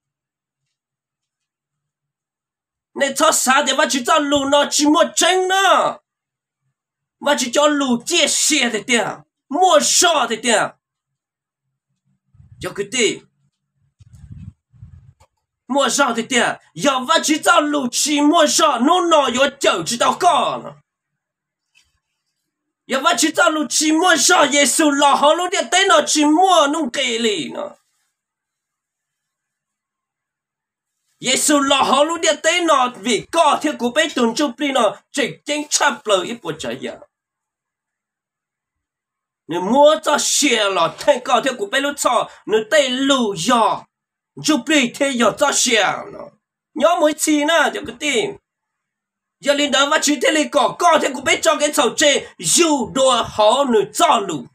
nên cho sao để mà chỉ cho lù nó chỉ một chân nó mà chỉ cho lù chia sẻ thì tiền mua sọ thì tiền cho cái gì mua sọ thì tiền giờ mà chỉ cho lù chỉ mua sọ nó nó có chậu chỉ tao con giờ mà chỉ cho lù chỉ mua sọ Giêsu lo họ lúc điện tới nó chỉ mua nung kề lì nó Giêsu lo họ lúc điện tới nó vì có theo của bé tuần chụp đi nó chỉ chính chấp lời ít một trái giờ nếu mua cho xe là thành cao theo của bé lúc sau nếu tay lù giò chụp đi theo giờ cho xe nó nhớ mỗi chi na cho cái tim giờ linh đó mà chỉ theo lấy cỏ cao theo của bé cho cái sầu chê dù đùa họ nữa cho lù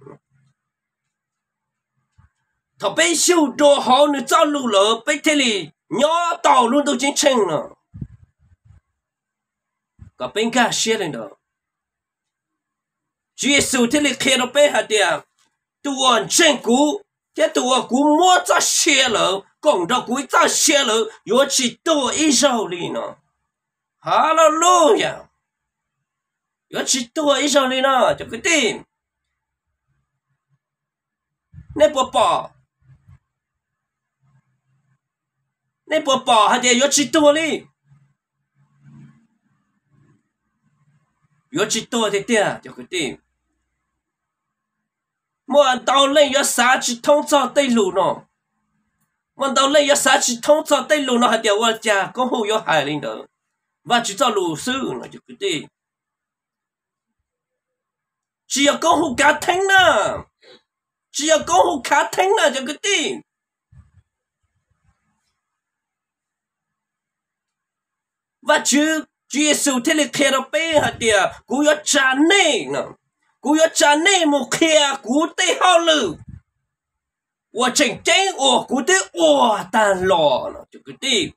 thằng bé dù đùa họ nữa cho lù lỡ bé theo lấy nhớ tàu luôn đâu chính chừng nữa có bên cả xe lên đó Chúa Giêsu thế là khi nó bé hạt địa tuần trên cú thế tuần cú mua cho xe lỡ còn đó cú cho xe lỡ yo chỉ tôi ít rồi đi nó Hallelujah yo chỉ tôi ít rồi đi nó cho cái tim nè bỏ bỏ nè bỏ bỏ hạt địa yo chỉ tôi đi yo chỉ tôi thế tiệt cho cái tim mỗi anh tàu lên yo xã chỉ thông cho tây lù nó mỗi tàu lên yo xã chỉ thông cho tây lù nó hạt điều qua cha có hồ yo hại lên đó và chỉ cho lù sư nó cho cái gì chỉ có hồ cá thánh nè chỉ có hồ cá thánh nè cho cái gì và chứ Chúa Giêsu thế là khi nó bé hạt địa cú yo cha nè cú yo cha nè một kia cú tê hao lử我真真我估得我单老了，这个的，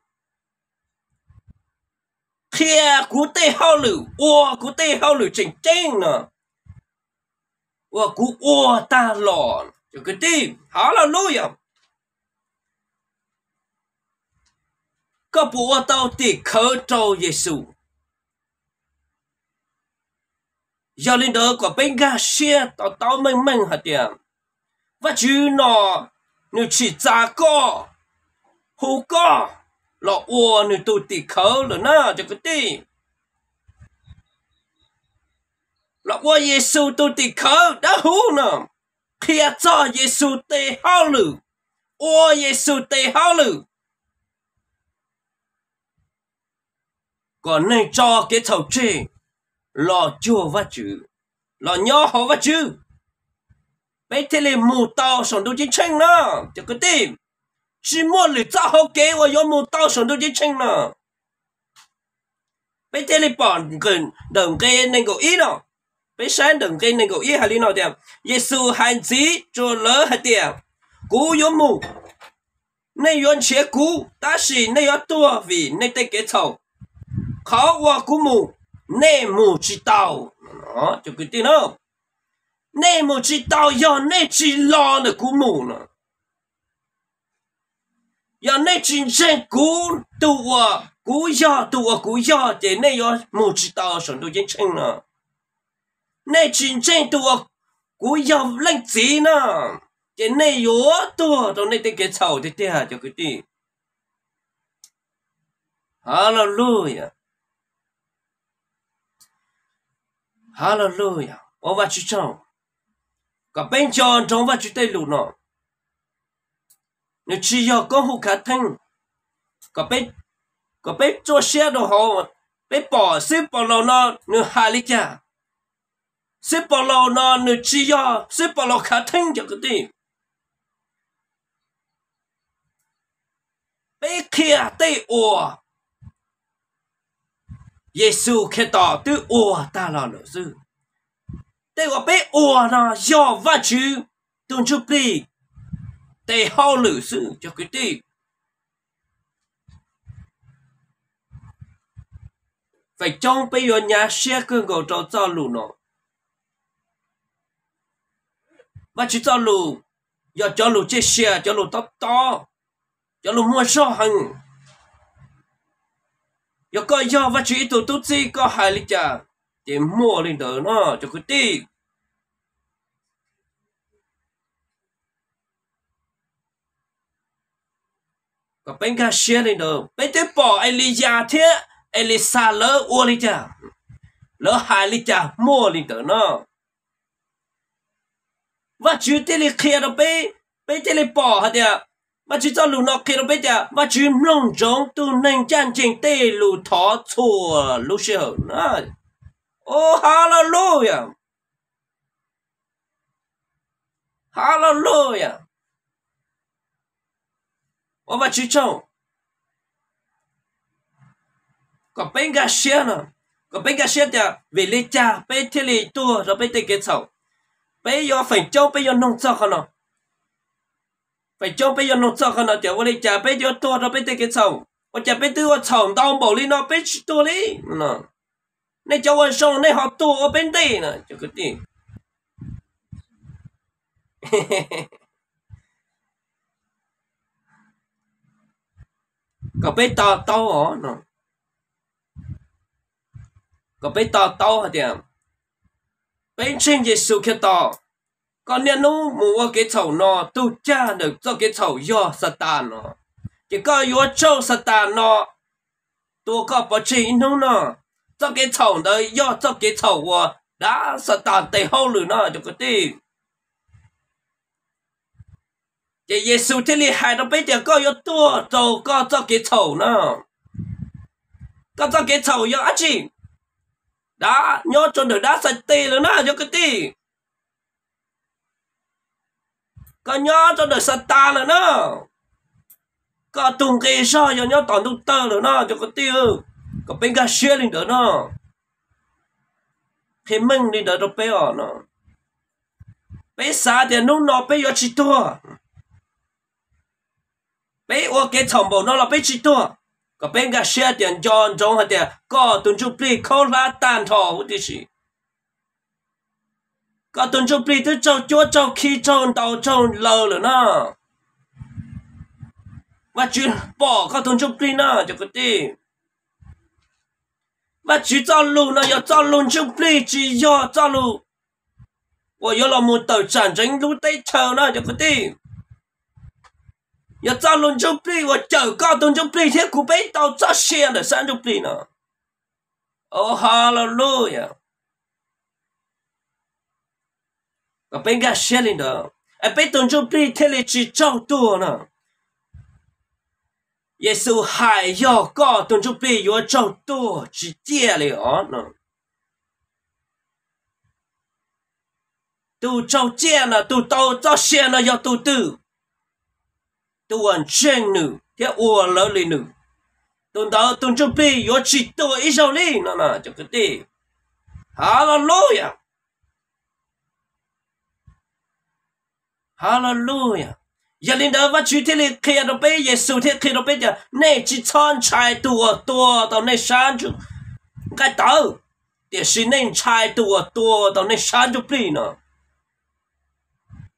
天估得好了，我估得好了，真真呢，我估我单老了，这个的，哈利路亚。个不我到底可找耶稣，要领导个本家写到到门门下点。và chứ nó nếu chỉ giá có hú có là ua nếu tụi tì khâu là nó cho cái tí là ua Giêsu tụi tì khâu đã hú nè khi cho Giêsu tê hao lử ua Giêsu tê hao lử còn nên cho cái thầu chê là chua và chữ là nhỏ họ và chữ bây thế là mù tao sống đâu chiến tranh nữa cho cái tim chỉ muốn lựa chọn hậu kế và do mù tao sống đâu chiến tranh nữa bây thế là bọn gần đừng gây nên gọi ý nào bây sáng đừng gây nên gọi ý hay nào tiền Giêsu hành gì cho lỡ hay tiền cú yếu mù nên yếu chế cú ta chỉ nên yếu tua vì nên tay kế thầu khó qua cú mù nên mù chỉ tao nó cho cái tim đâu nè một chỉ tao giờ nè chỉ lo nữa cú mù nữa giờ nè chỉ trên cú tụa cú giờ tụa cú giờ để nè giờ một chỉ tao sống tụi trên chân nữa nè chỉ trên tụa cú giờ lên gì nữa để nè giờ tụa tụi nè để cái chậu để để cho cái gì Hallelujah Hallelujah ô và chú chồng cả bên tròn trong và chú tây lù nọ nếu chỉ do có hụt cả thân cả bên cả bên cho xe đồ họ bên bỏ xếp bỏ lò nọ nếu hai lít cha xếp bỏ lò nọ nếu chỉ do xếp bỏ lò cả thân cho cái gì bên kia tây ủa Giêsu khi tỏ từ ủa ta là lỡ sư tây gọi bên ủa nọ do và chứ tuần chụp đi tây hao lử sư cho cái gì phải trong bây giờ nhà xe cơn gầu cho cho lù nọ và chỉ cho lù giờ cho lù chiếc xe cho lù tóc to cho lù mua số hàng giờ coi giờ và chỉ tụi tụi gì có hai lít trà để mua lên đó nó cho cái gì có bên cái xe lên đó bên tới bỏ ai lì già thế ai lì xa lỡ uo lì trà lỡ hai lít trà mua lên đó nó và chỉ tới lì kia đó bên bên tới lì bỏ hả đấy và chỉ cho lù nó kia đó bên đấy và chỉ nông giống tu nên chân chính tê lù thọ chùa lù sợ nó oh hallelujah hallelujah và chỉ cho có bên cái xe nó có bên cái xe đấy về lấy cha bên thế lì tua rồi bên tây cái sầu bây giờ phải cho bây giờ nông cho nó phải cho bây giờ nông cho nó tiểu với lấy cha bây giờ tua rồi bên tây cái sầu và cha bên tây họ trồng đau bổ đi nó bên tua đi nó này cho anh xong này họ tua ở bên tây nè cho cái gì có bên tao tao ở nó có bên tao tao hả điểm bên trên Giêsu kia tao còn nếu nó mua cái chậu nó tu cha được cho cái chậu do Satan nó chỉ có do châu Satan nó tu có bảo trì nó nó cho cái chậu đó do cho cái chậu đã Satan tây hậu lử nó cho cái gì chỉ Giêsu thế li hai nó bây giờ có do tua rồi có cho cái chậu nó có cho cái chậu do á chị đã nhớ cho được đã sạch tì rồi nó cho cái gì có nhớ cho được Satan rồi nó có tung cái sao cho nhớ toàn tung tơ rồi nó cho cái tiêu có bên cái xe lên đó nó thì mình đi đó đâu bé ở nó bé xa thì nó nó bé ở chỉ tua bé ở cái thằng bộ nó là bé chỉ tua có bên cái xe tiền John trong hạt tiền có tuần chục ly khâu lá tan thọ hút đi gì có tuần chục ly tới châu chúa châu khi châu tàu châu lờ rồi nó và chuyện bỏ có tuần chục ly nó cho cái gì và chỉ cho lù nó要cho lù chục ly chỉ do cho lù我要了một tờ sản tranh lù tây chờ nó cho cái gì giờ cho luôn chụp đi và chờ cao tuần chụp đi thế cụ bé tao cho xe để sang chụp đi nữa oh hallelujah và bên cái xe lên đó ai bé tuần chụp đi thế là chỉ trong tua nữa Giêsu hại do cao tuần chụp đi vô trong tua chỉ chia liao nữa tu trong chia là tu tao cho xe là do tu tư tuần trên nữ thế ua lỡ lên nữ tuần đó tuần chụp đi yo chỉ tôi ít sao đi nó là cho cái gì hallelujah hallelujah giờ lên đó và chỉ thế là khi đó bây Giêsu thế khi đó bây giờ này chỉ chọn trái tua tua tao này sáng chú cái tao để xin nên trái tua tua tao này sáng chụp đi nó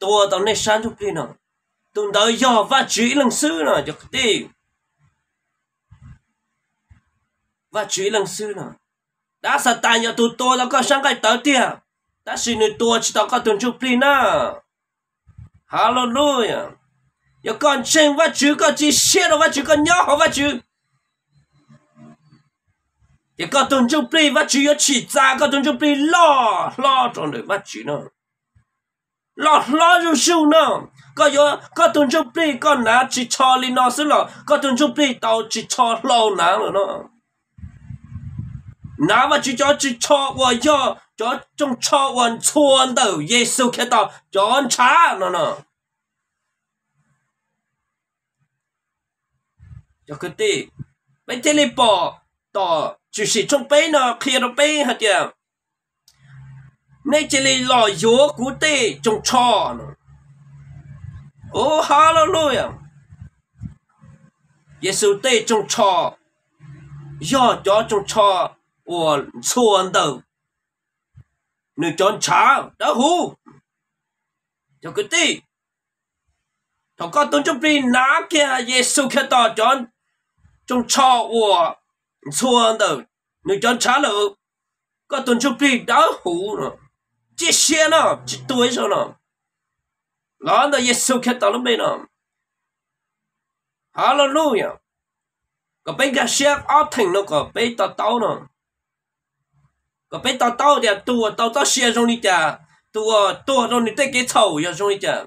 tua tao nên sáng chụp đi nè tụi đợi do và chỉ lần xưa nè cho đi và chỉ lần xưa nè đã sát tài nhà tụi tôi tao có sáng cái tới tiệt đã xin người tôi chỉ tao có tuần chụp đi nè hallelujah giờ con trên và chữ có chỉ xe đâu và chữ có nhỏ và chữ thì có tuần chụp đi và chữ chỉ ra có tuần chụp đi lo lo trong đời và chữ nữa lo lo rồi siêu nữa có giờ có tuần chụp đi con nã chỉ cho li nó xứ lo có tuần chụp đi tao chỉ cho lâu nã rồi nó nã và chỉ cho chỉ cho và cho cho trong choวันชวนเต่าเยซูแค่ต่อจอนช้าเนาะเนาะจะคือตีไปเทเลปอต่อจุดสิชงไปเนาะเคลียร์ไปฮะเจ้าในเจลีลอยโยกูเตจงชอเนาะโอ้ฮาเลลูยาเยซูเตจงชอยอดจอจงชอวันชวนเต่านึกจนช้าđã hú cho cái tí thằng con tôi trong đi ná kia Giêsu kia tỏ chọn trong cho của xuân đầuนึกจนช้าเลยก็tôi trong đi đã hú nữa chỉ xe nó chỉ tuổi sao nó đó là Giêsu kia tỏ lúc bên nó hallelujah có bên cái xe áo thình nó có bên tao tao nó có bé tao tao thì tua tao tao xe trong đi chả tua tua trong đi tới cái thầu giờ trong đi chả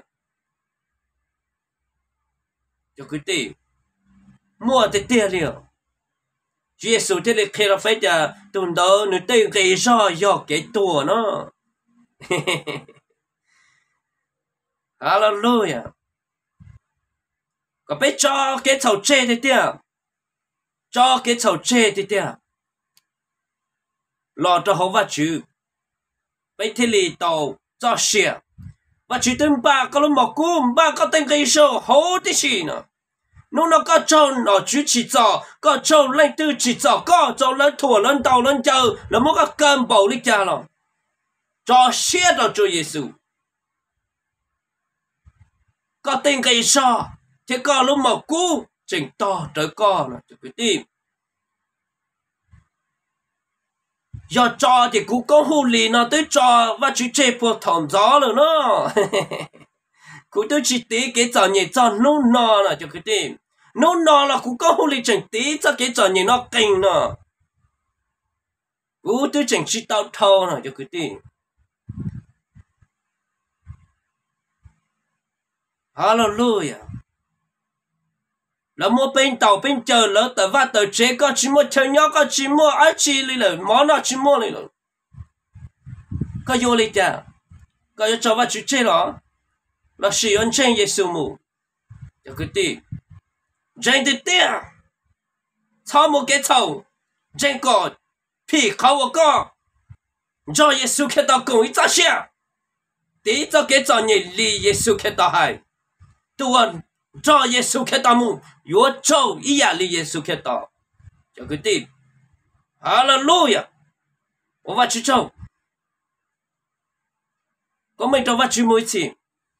cho cái gì mua thì tiền đi Giêsu thế này khi nó phải chả tuần đó người tới cái sao giờ cái tua nó hallelujah có bé cho cái thầu chê thì tiền cho cái thầu chê thì tiền lo cho họ vắt chữ bây thế li tàu cho xe vắt chữ tên ba có lúc một cú ba có tên cái số hậu tí gì nữa nó nó có trâu nó chữ chỉ cho có trâu lên tư chỉ cho có trâu lên thua lên tàu lên chờ là một cái cơm bầu đi cha lòng cho xe đó cho Giêsu có tên cái số thế có lúc một cú chỉnh to tới con là cái tim giờ cho thì cũng có hồ lì nó tới cho và chú chế bộ thòng gió rồi nó cũng tới chỉ tí cái trò nhảy cho nô nò là cho cái gì nô nò là cũng có hồ lì chỉnh tí cho cái trò nhảy nó kinh nó cũng tới chỉnh chỉ tao thâu là cho cái gì hallelujah là mua bên tàu bên chờ lỡ tờ và tờ chế có chỉ mua chờ nhau có chỉ mua ai chỉ lấy là món nào chỉ mua lấy rồi có vô lấy chả có cho vào chú chế đó là sử dụng trên Giêsu mù cho cái gì trên thì tiền sau một cái thầu trên cỏ phi khâu có cho Giêsu khi tao cùng ý ta xe tí cho cái trò nhảy lì Giêsu khi tao hay tuần cho Giêsu khi tao mu yếu châu ý à li Giêsu khi tao cho cái gì hallelujah我va去châu có mình cho va去mỗi次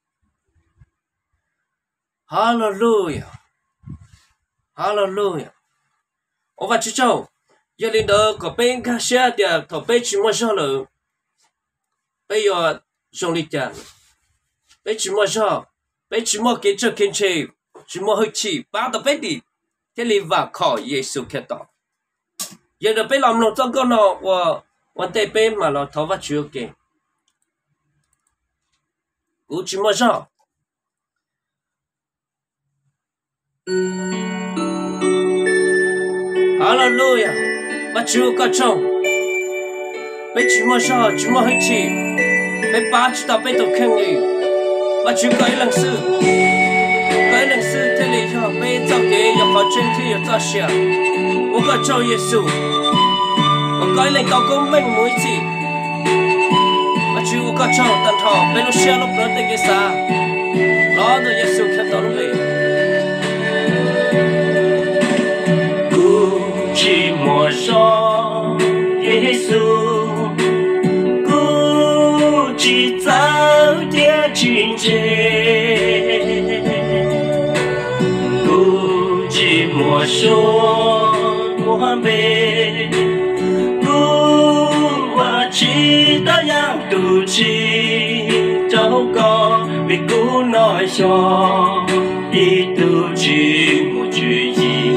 hallelujah hallelujah 我va去châu giờ lên đó có bên cái xe thì thọ bên chỉ mua sao rồi bây giờ dùng đi chả bên chỉ mua sao bên chỉ mua cái chỗ kiến chế chỉ mua hơi chỉ ba tập bên đi thế li vào khỏi Giêsu khi tao giờ được bên làm nó trong con nó vàวันเตเป็นมาเราทว่าชิวเก่งกูชิมว่าชอบฮาเลลูยาว่าชิวก็ชอบไปชิมว่าชอบชิมว่าให้ชีไปป้าชิตาไปตัวแข็งเลยว่าชิวก็ไอ้หลังซื้อก็ไอ้หลังซื้อเทเลชอบไปเจ้าเก๋อยากขอเชิญที่อยากจะเชียร์我ก็ชอบเยซู我改来搞个美每次，我去我搞唱单唱，被我写了不得个啥，老子也是看到了没？古寂寞上耶稣，古寂早点进阶。 tu chi cháu có vì cú nói cho đi tu chi một chuyện gì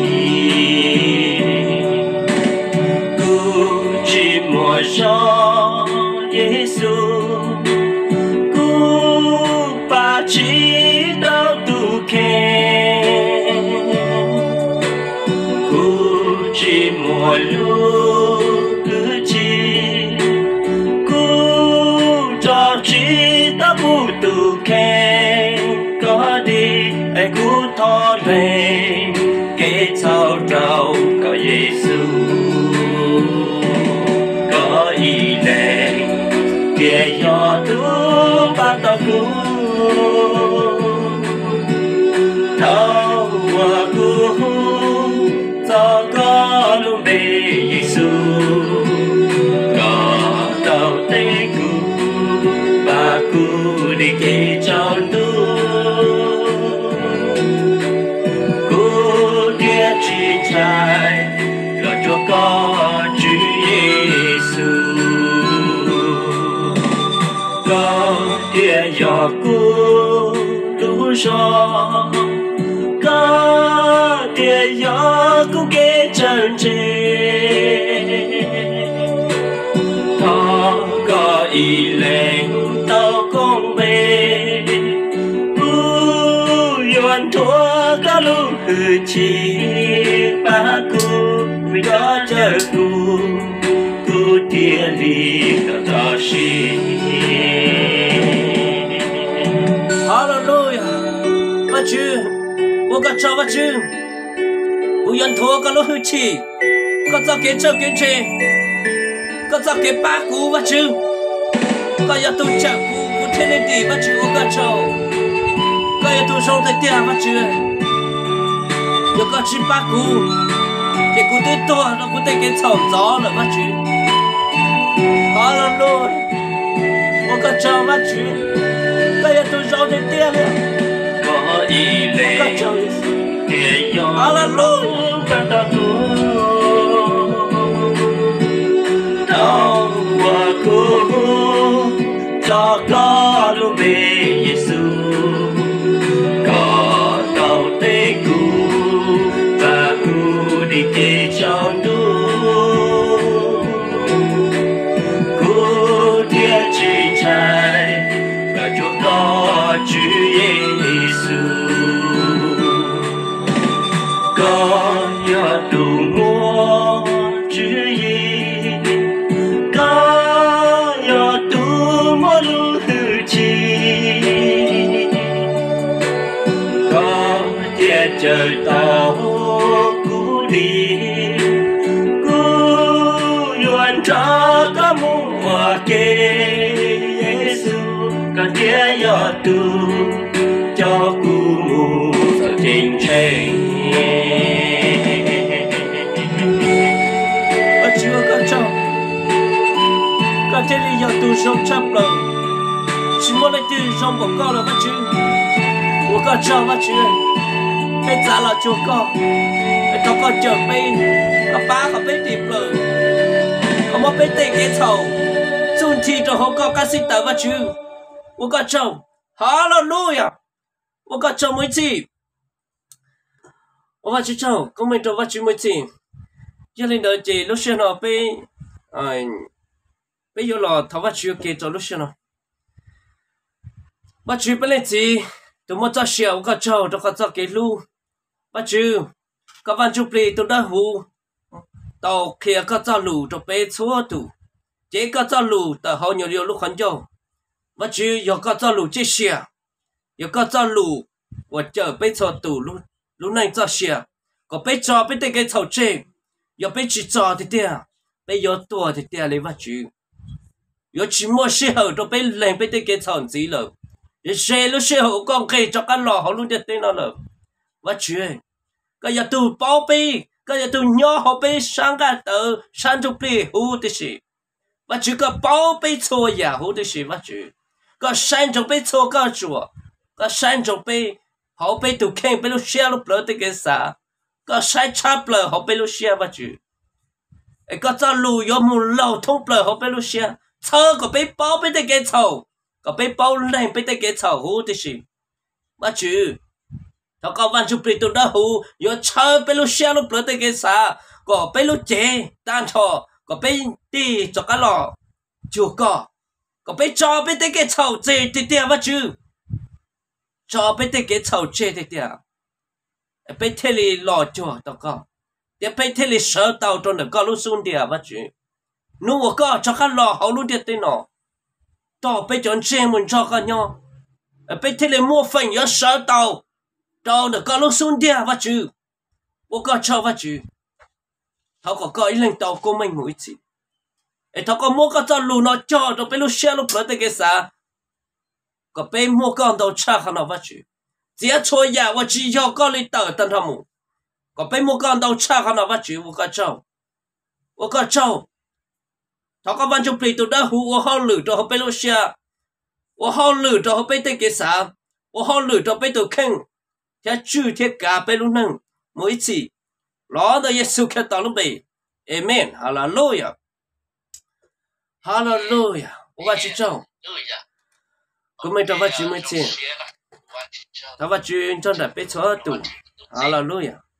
cú chỉ mua cho Giêsu cú ba chỉ đâu tu khen cú chỉ mua lúc cứ chỉ cú cho chỉ ta bu tu khen có đi ai cú thọ lên cái sao trâu có Giêsu có ý lệ kia cho tu ba ta cú thâu qua cú cho có luôn đi Giêsu có tàu tê cú ba cú đi kia cho tu cú địa chỉ trái lo cho có Chúa Giêsu có địa cho cú đủ cho có địa cho cú kế chân trên thọ có ý lệnh tao con về cú yuan thua có lúc hư chi ba cú vì đó chờ cú cú địa lý có ta shi Hallelujah ba chứ我个找吧chứ我yuan thua có lúc hư chi có cho kế chờ kế chế có cho kế ba cú ba chứ có ya tu chả cú cú thế này đi ba chứ我个找có ya tu sống tại tiền ba chứ有个七八股，这股最多，那股得给炒糟了，我去。好了喽，我可找我去，那也都烧的点了。我一类，我可找一次，好了喽，看到路，到我苦，找个路被耶稣，搞到得苦。đi kê cho đủ cô thiên chỉ trái và chúa có Chúa Giêsu có nhờ đủ mua Chúa Giêsu có nhờ đủ mua lu hư chi có thiên trời tao đi cú yuan cho có mua kê Giêsu cần kia yo tu cho cú mu ở trên trên ở chưa có cho có thể đi yo tu sống chấp lời chỉ muốn lấy tiền sống của con là bắt chứ我có cho bắt chứ hay trả là chúa con nó còn chờ bên có ba có bên tìm lời có một bên tiền cái thầu xuân thì cho họ có cái sinh tử và chứ tôi có chồng hallelujah tôi có chồng mới gì tôi có chồng có mình cho vợ chứ mới gì cho nên đợi chị lúc xưa nó bên bây giờ là thầu vợ chứ kể cho lúc xưa nó vợ chứ bên này gì tôi muốn cho xíu tôi có chồng tôi có cho cái lu vợ chứ các bạn chụp lại tôi đã hú tàu kia có cho lù cho bé chúa tụ chế có cho lù tờ họ nhiều điều lúc khẩn cho và chứ giờ có cho lù chế xìa giờ có cho lù và chờ bé cho tụ lúc lúc này cho xìa có bé cho bé tay cái thầu chế giờ bé chỉ cho thì tiền bé giờ tua thì tiền lấy và chứ giờ chỉ mua xe hở cho bé lên bé tay cái thầu gì rồi giờ xe lúc xe hở con kề cho cái lò họ luôn để tên nó rồi và chứ cái giờ tụ bao bì cái giờ tụ nhỏ họ bì sang cái tờ sang chục bì hú thế gì và chứ cái bao bì xô nhà hú thế gì và chứ cái sang chục bì xô cái chùa cái sang chục bì họ bì tụ khen bì lúc xe lúc lỡ tới cái啥cái sai chắp lỡ họ bì lúc xe và chứ cái cho lù yo mu lâu thông lỡ họ bì lúc xe 车个被包被得给炒，个被包人被得给炒好的是，我去，他个万就被都得好，有车被路下路不得给啥，个被路接单车个被地做个咯，就个个被招被得给炒这的点我去，招被得给炒这的点，被贴里老脚到个，也被贴里手到中的个路送点我去。nếu mà có cho các lò hậu luôn điện tên nó tao bây giờ chơi mình cho các nhau bây thế là mua phần nhớ sợ tao tao được có lúc xuống địa và chứ ô có cho và chứ tao có có ý lên tao của mình mũi chỉ tao có mua có cho lù nó cho tao bây lúc xe lúc bớt cái啥có bây mua con tao cha khăn nó và chứ chỉ cho nhà và chỉ cho có lý tờ tân thầm mù có bây mua con tao cha khăn nó và chứ ô có cho ô có cho thọ có văn trong plei tụi đã hú ô hao lử cho họ bay lô xe ô hao lử cho họ bay tên cái啥ô hao lử cho bay tụi khen thế chữ thế cả bay luôn nâng mỗi chỉ đó là Giêsu kêu tao lúc bề amen hallelujah hallelujah ô ba chỉ cho cũng mấy trò ba chỉ mấy chỉ tao ba chỉ cho đại bay cho tụi hallelujah